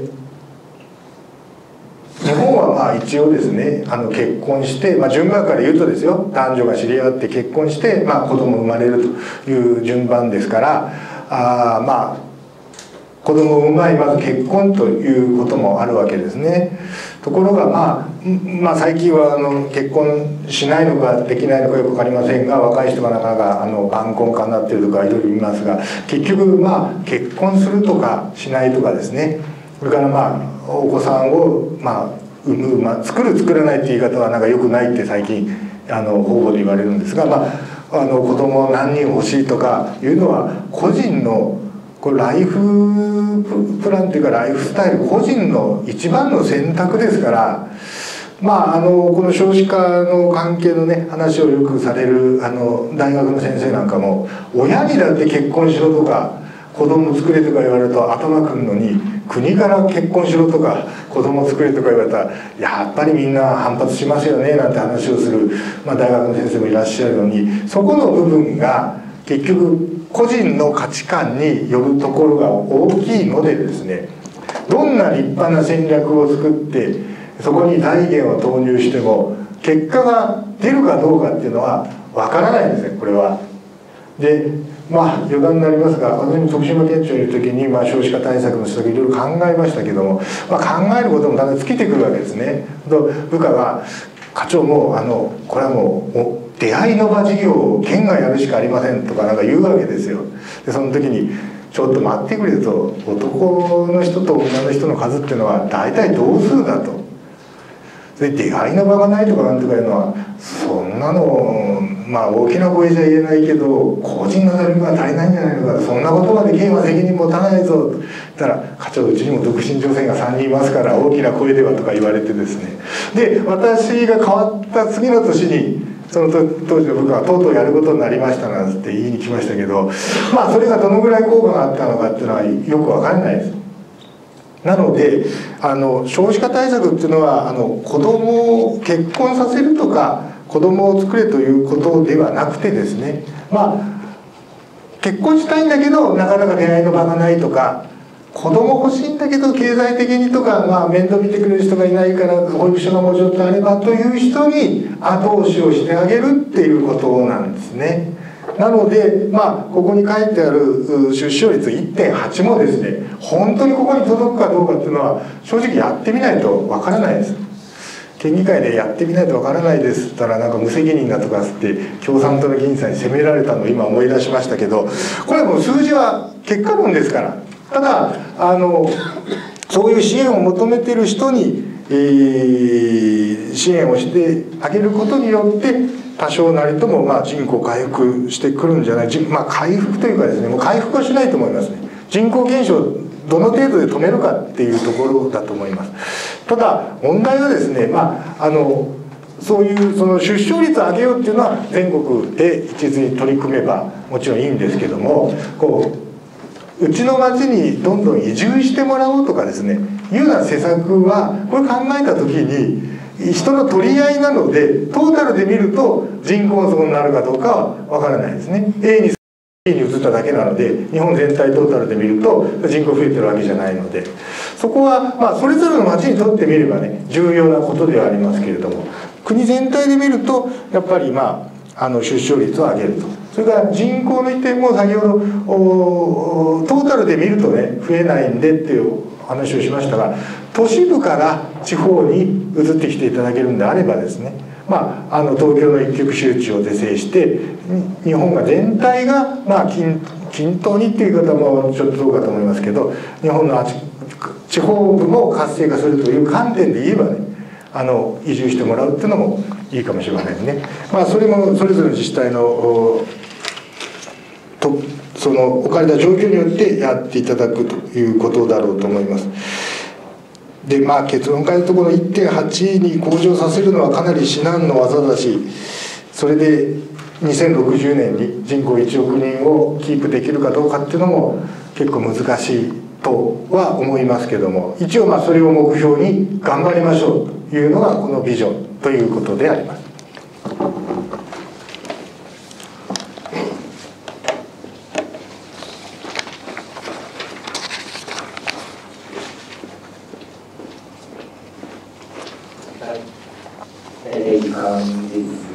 日本はまあ一応ですね、あの結婚して、まあ、順番から言うとですよ、男女が知り合って結婚して、まあ、子供生まれるという順番ですから、あまあ子供を産む前にまず結婚ということもあるわけですね。ところが、まあ、まあ最近はあの結婚しないのかできないのかよく分かりませんが、若い人がなかなかあの晩婚化になっているとかいろいろ言いますが、結局まあ結婚するとかしないとかですね、それからまあお子さんをまあ産む、まあ、作る作らないって言い方はなんか良くないって最近あの方々で言われるんですが、まあ、あの子供何人欲しいとかいうのは個人のこれライフプランというかライフスタイル、個人の一番の選択ですから、まあ、あのこの少子化の関係のね話をよくされるあの大学の先生なんかも、親にだって結婚しろとか子供作れとか言われると頭くるのに、国から結婚しろとか子供作れとか言われたらやっぱりみんな反発しますよねなんて話をする、まあ、大学の先生もいらっしゃるのに、そこの部分が結局個人の価値観によるところが大きいのでですね、 どんな立派な戦略を作ってそこに財源を投入しても結果が出るかどうかっていうのはわからないんですね、これは。でまあ余談になりますが、私も徳島県庁にいる時に、まあ、少子化対策の施策いろいろ考えましたけども、まあ、考えることもだんだん尽きてくるわけですね。と部下が「課長もうあのこれはもうお出会いの場事業を県がやるしかありません」とかなんか言うわけですよ。でその時に「ちょっと待ってくれ」と「男の人と女の人の数っていうのは大体同数だ」と。それで出会いの場がないとかなんとかいうのはそんなのまあ大きな声じゃ言えないけど個人の努力が足りないんじゃないのか、そんなことまで県は責任持たないぞと言ったら「課長うちにも独身女性がさんにんいますから大きな声では」とか言われてですね、で私が変わった次の年にその当時の部下はとうとうやることになりましたなんて言いに来ましたけど、まあそれがどのぐらい効果があったのかっていうのはよく分かんないです。なのであの少子化対策っていうのはあの子供を結婚させるとか子供を作れということではなくてですね、まあ結婚したいんだけどなかなか出会いの場がないとか、子供欲しいんだけど経済的にとか、まあ、面倒見てくれる人がいないから保育所がもうちょっとあればという人に後押しをしてあげるっていうことなんですね。なので、まあ、ここに書いてある出生率 いってんはち もですね、本当にここに届くかどうかっていうのは正直やってみないとわからないです。県議会でやってみないとわからないですって言ったらなんか無責任だとかって共産党の議員さんに責められたのを今思い出しましたけど、これはもう数字は結果論ですから。ただあのそういう支援を求めている人に、えー、支援をしてあげることによって多少なりともまあ人口回復してくるんじゃない、まあ回復というかですね、もう回復はしないと思いますね。人口減少をどの程度で止めるかっていうところだと思います。ただ問題はですね、まああのそういうその出生率を上げようっていうのは全国で一途に取り組めばもちろんいいんですけども、こううちの町にどんどん移住してもらおうとかですねいうような施策はこれ考えた時に人の取り合いなのでトータルで見ると人口増になるかどうかは分からないですね。 A に B に移っただけなので日本全体トータルで見ると人口増えてるわけじゃないので、そこはまあそれぞれの町にとってみればね重要なことではありますけれども、国全体で見るとやっぱりまああの出生率を上げると、それから人口の移転も先ほどトータルで見るとね増えないんでっていう話をしましたが、都市部から地方に移ってきていただけるんであればですね、まあ、あの東京の一極集中を是正して日本が全体が、まあ、均均等にっていう言い方もちょっとどうかと思いますけど、日本の地方部も活性化するという観点で言えばね、あの移住してもらうっていうのもいいかもしれませんね。まあ、それもそれぞれの自治体のとその置かれた状況によってやっていただくということだろうと思います。でまあ結論から言うとこの いってんはち に向上させるのはかなり至難の業だし、それでにせんろくじゅうねんに人口いちおくにんをキープできるかどうかっていうのも結構難しいとは思いますけども、一応まあそれを目標に頑張りましょうというのがこのビジョンということであります。 えー、時間です。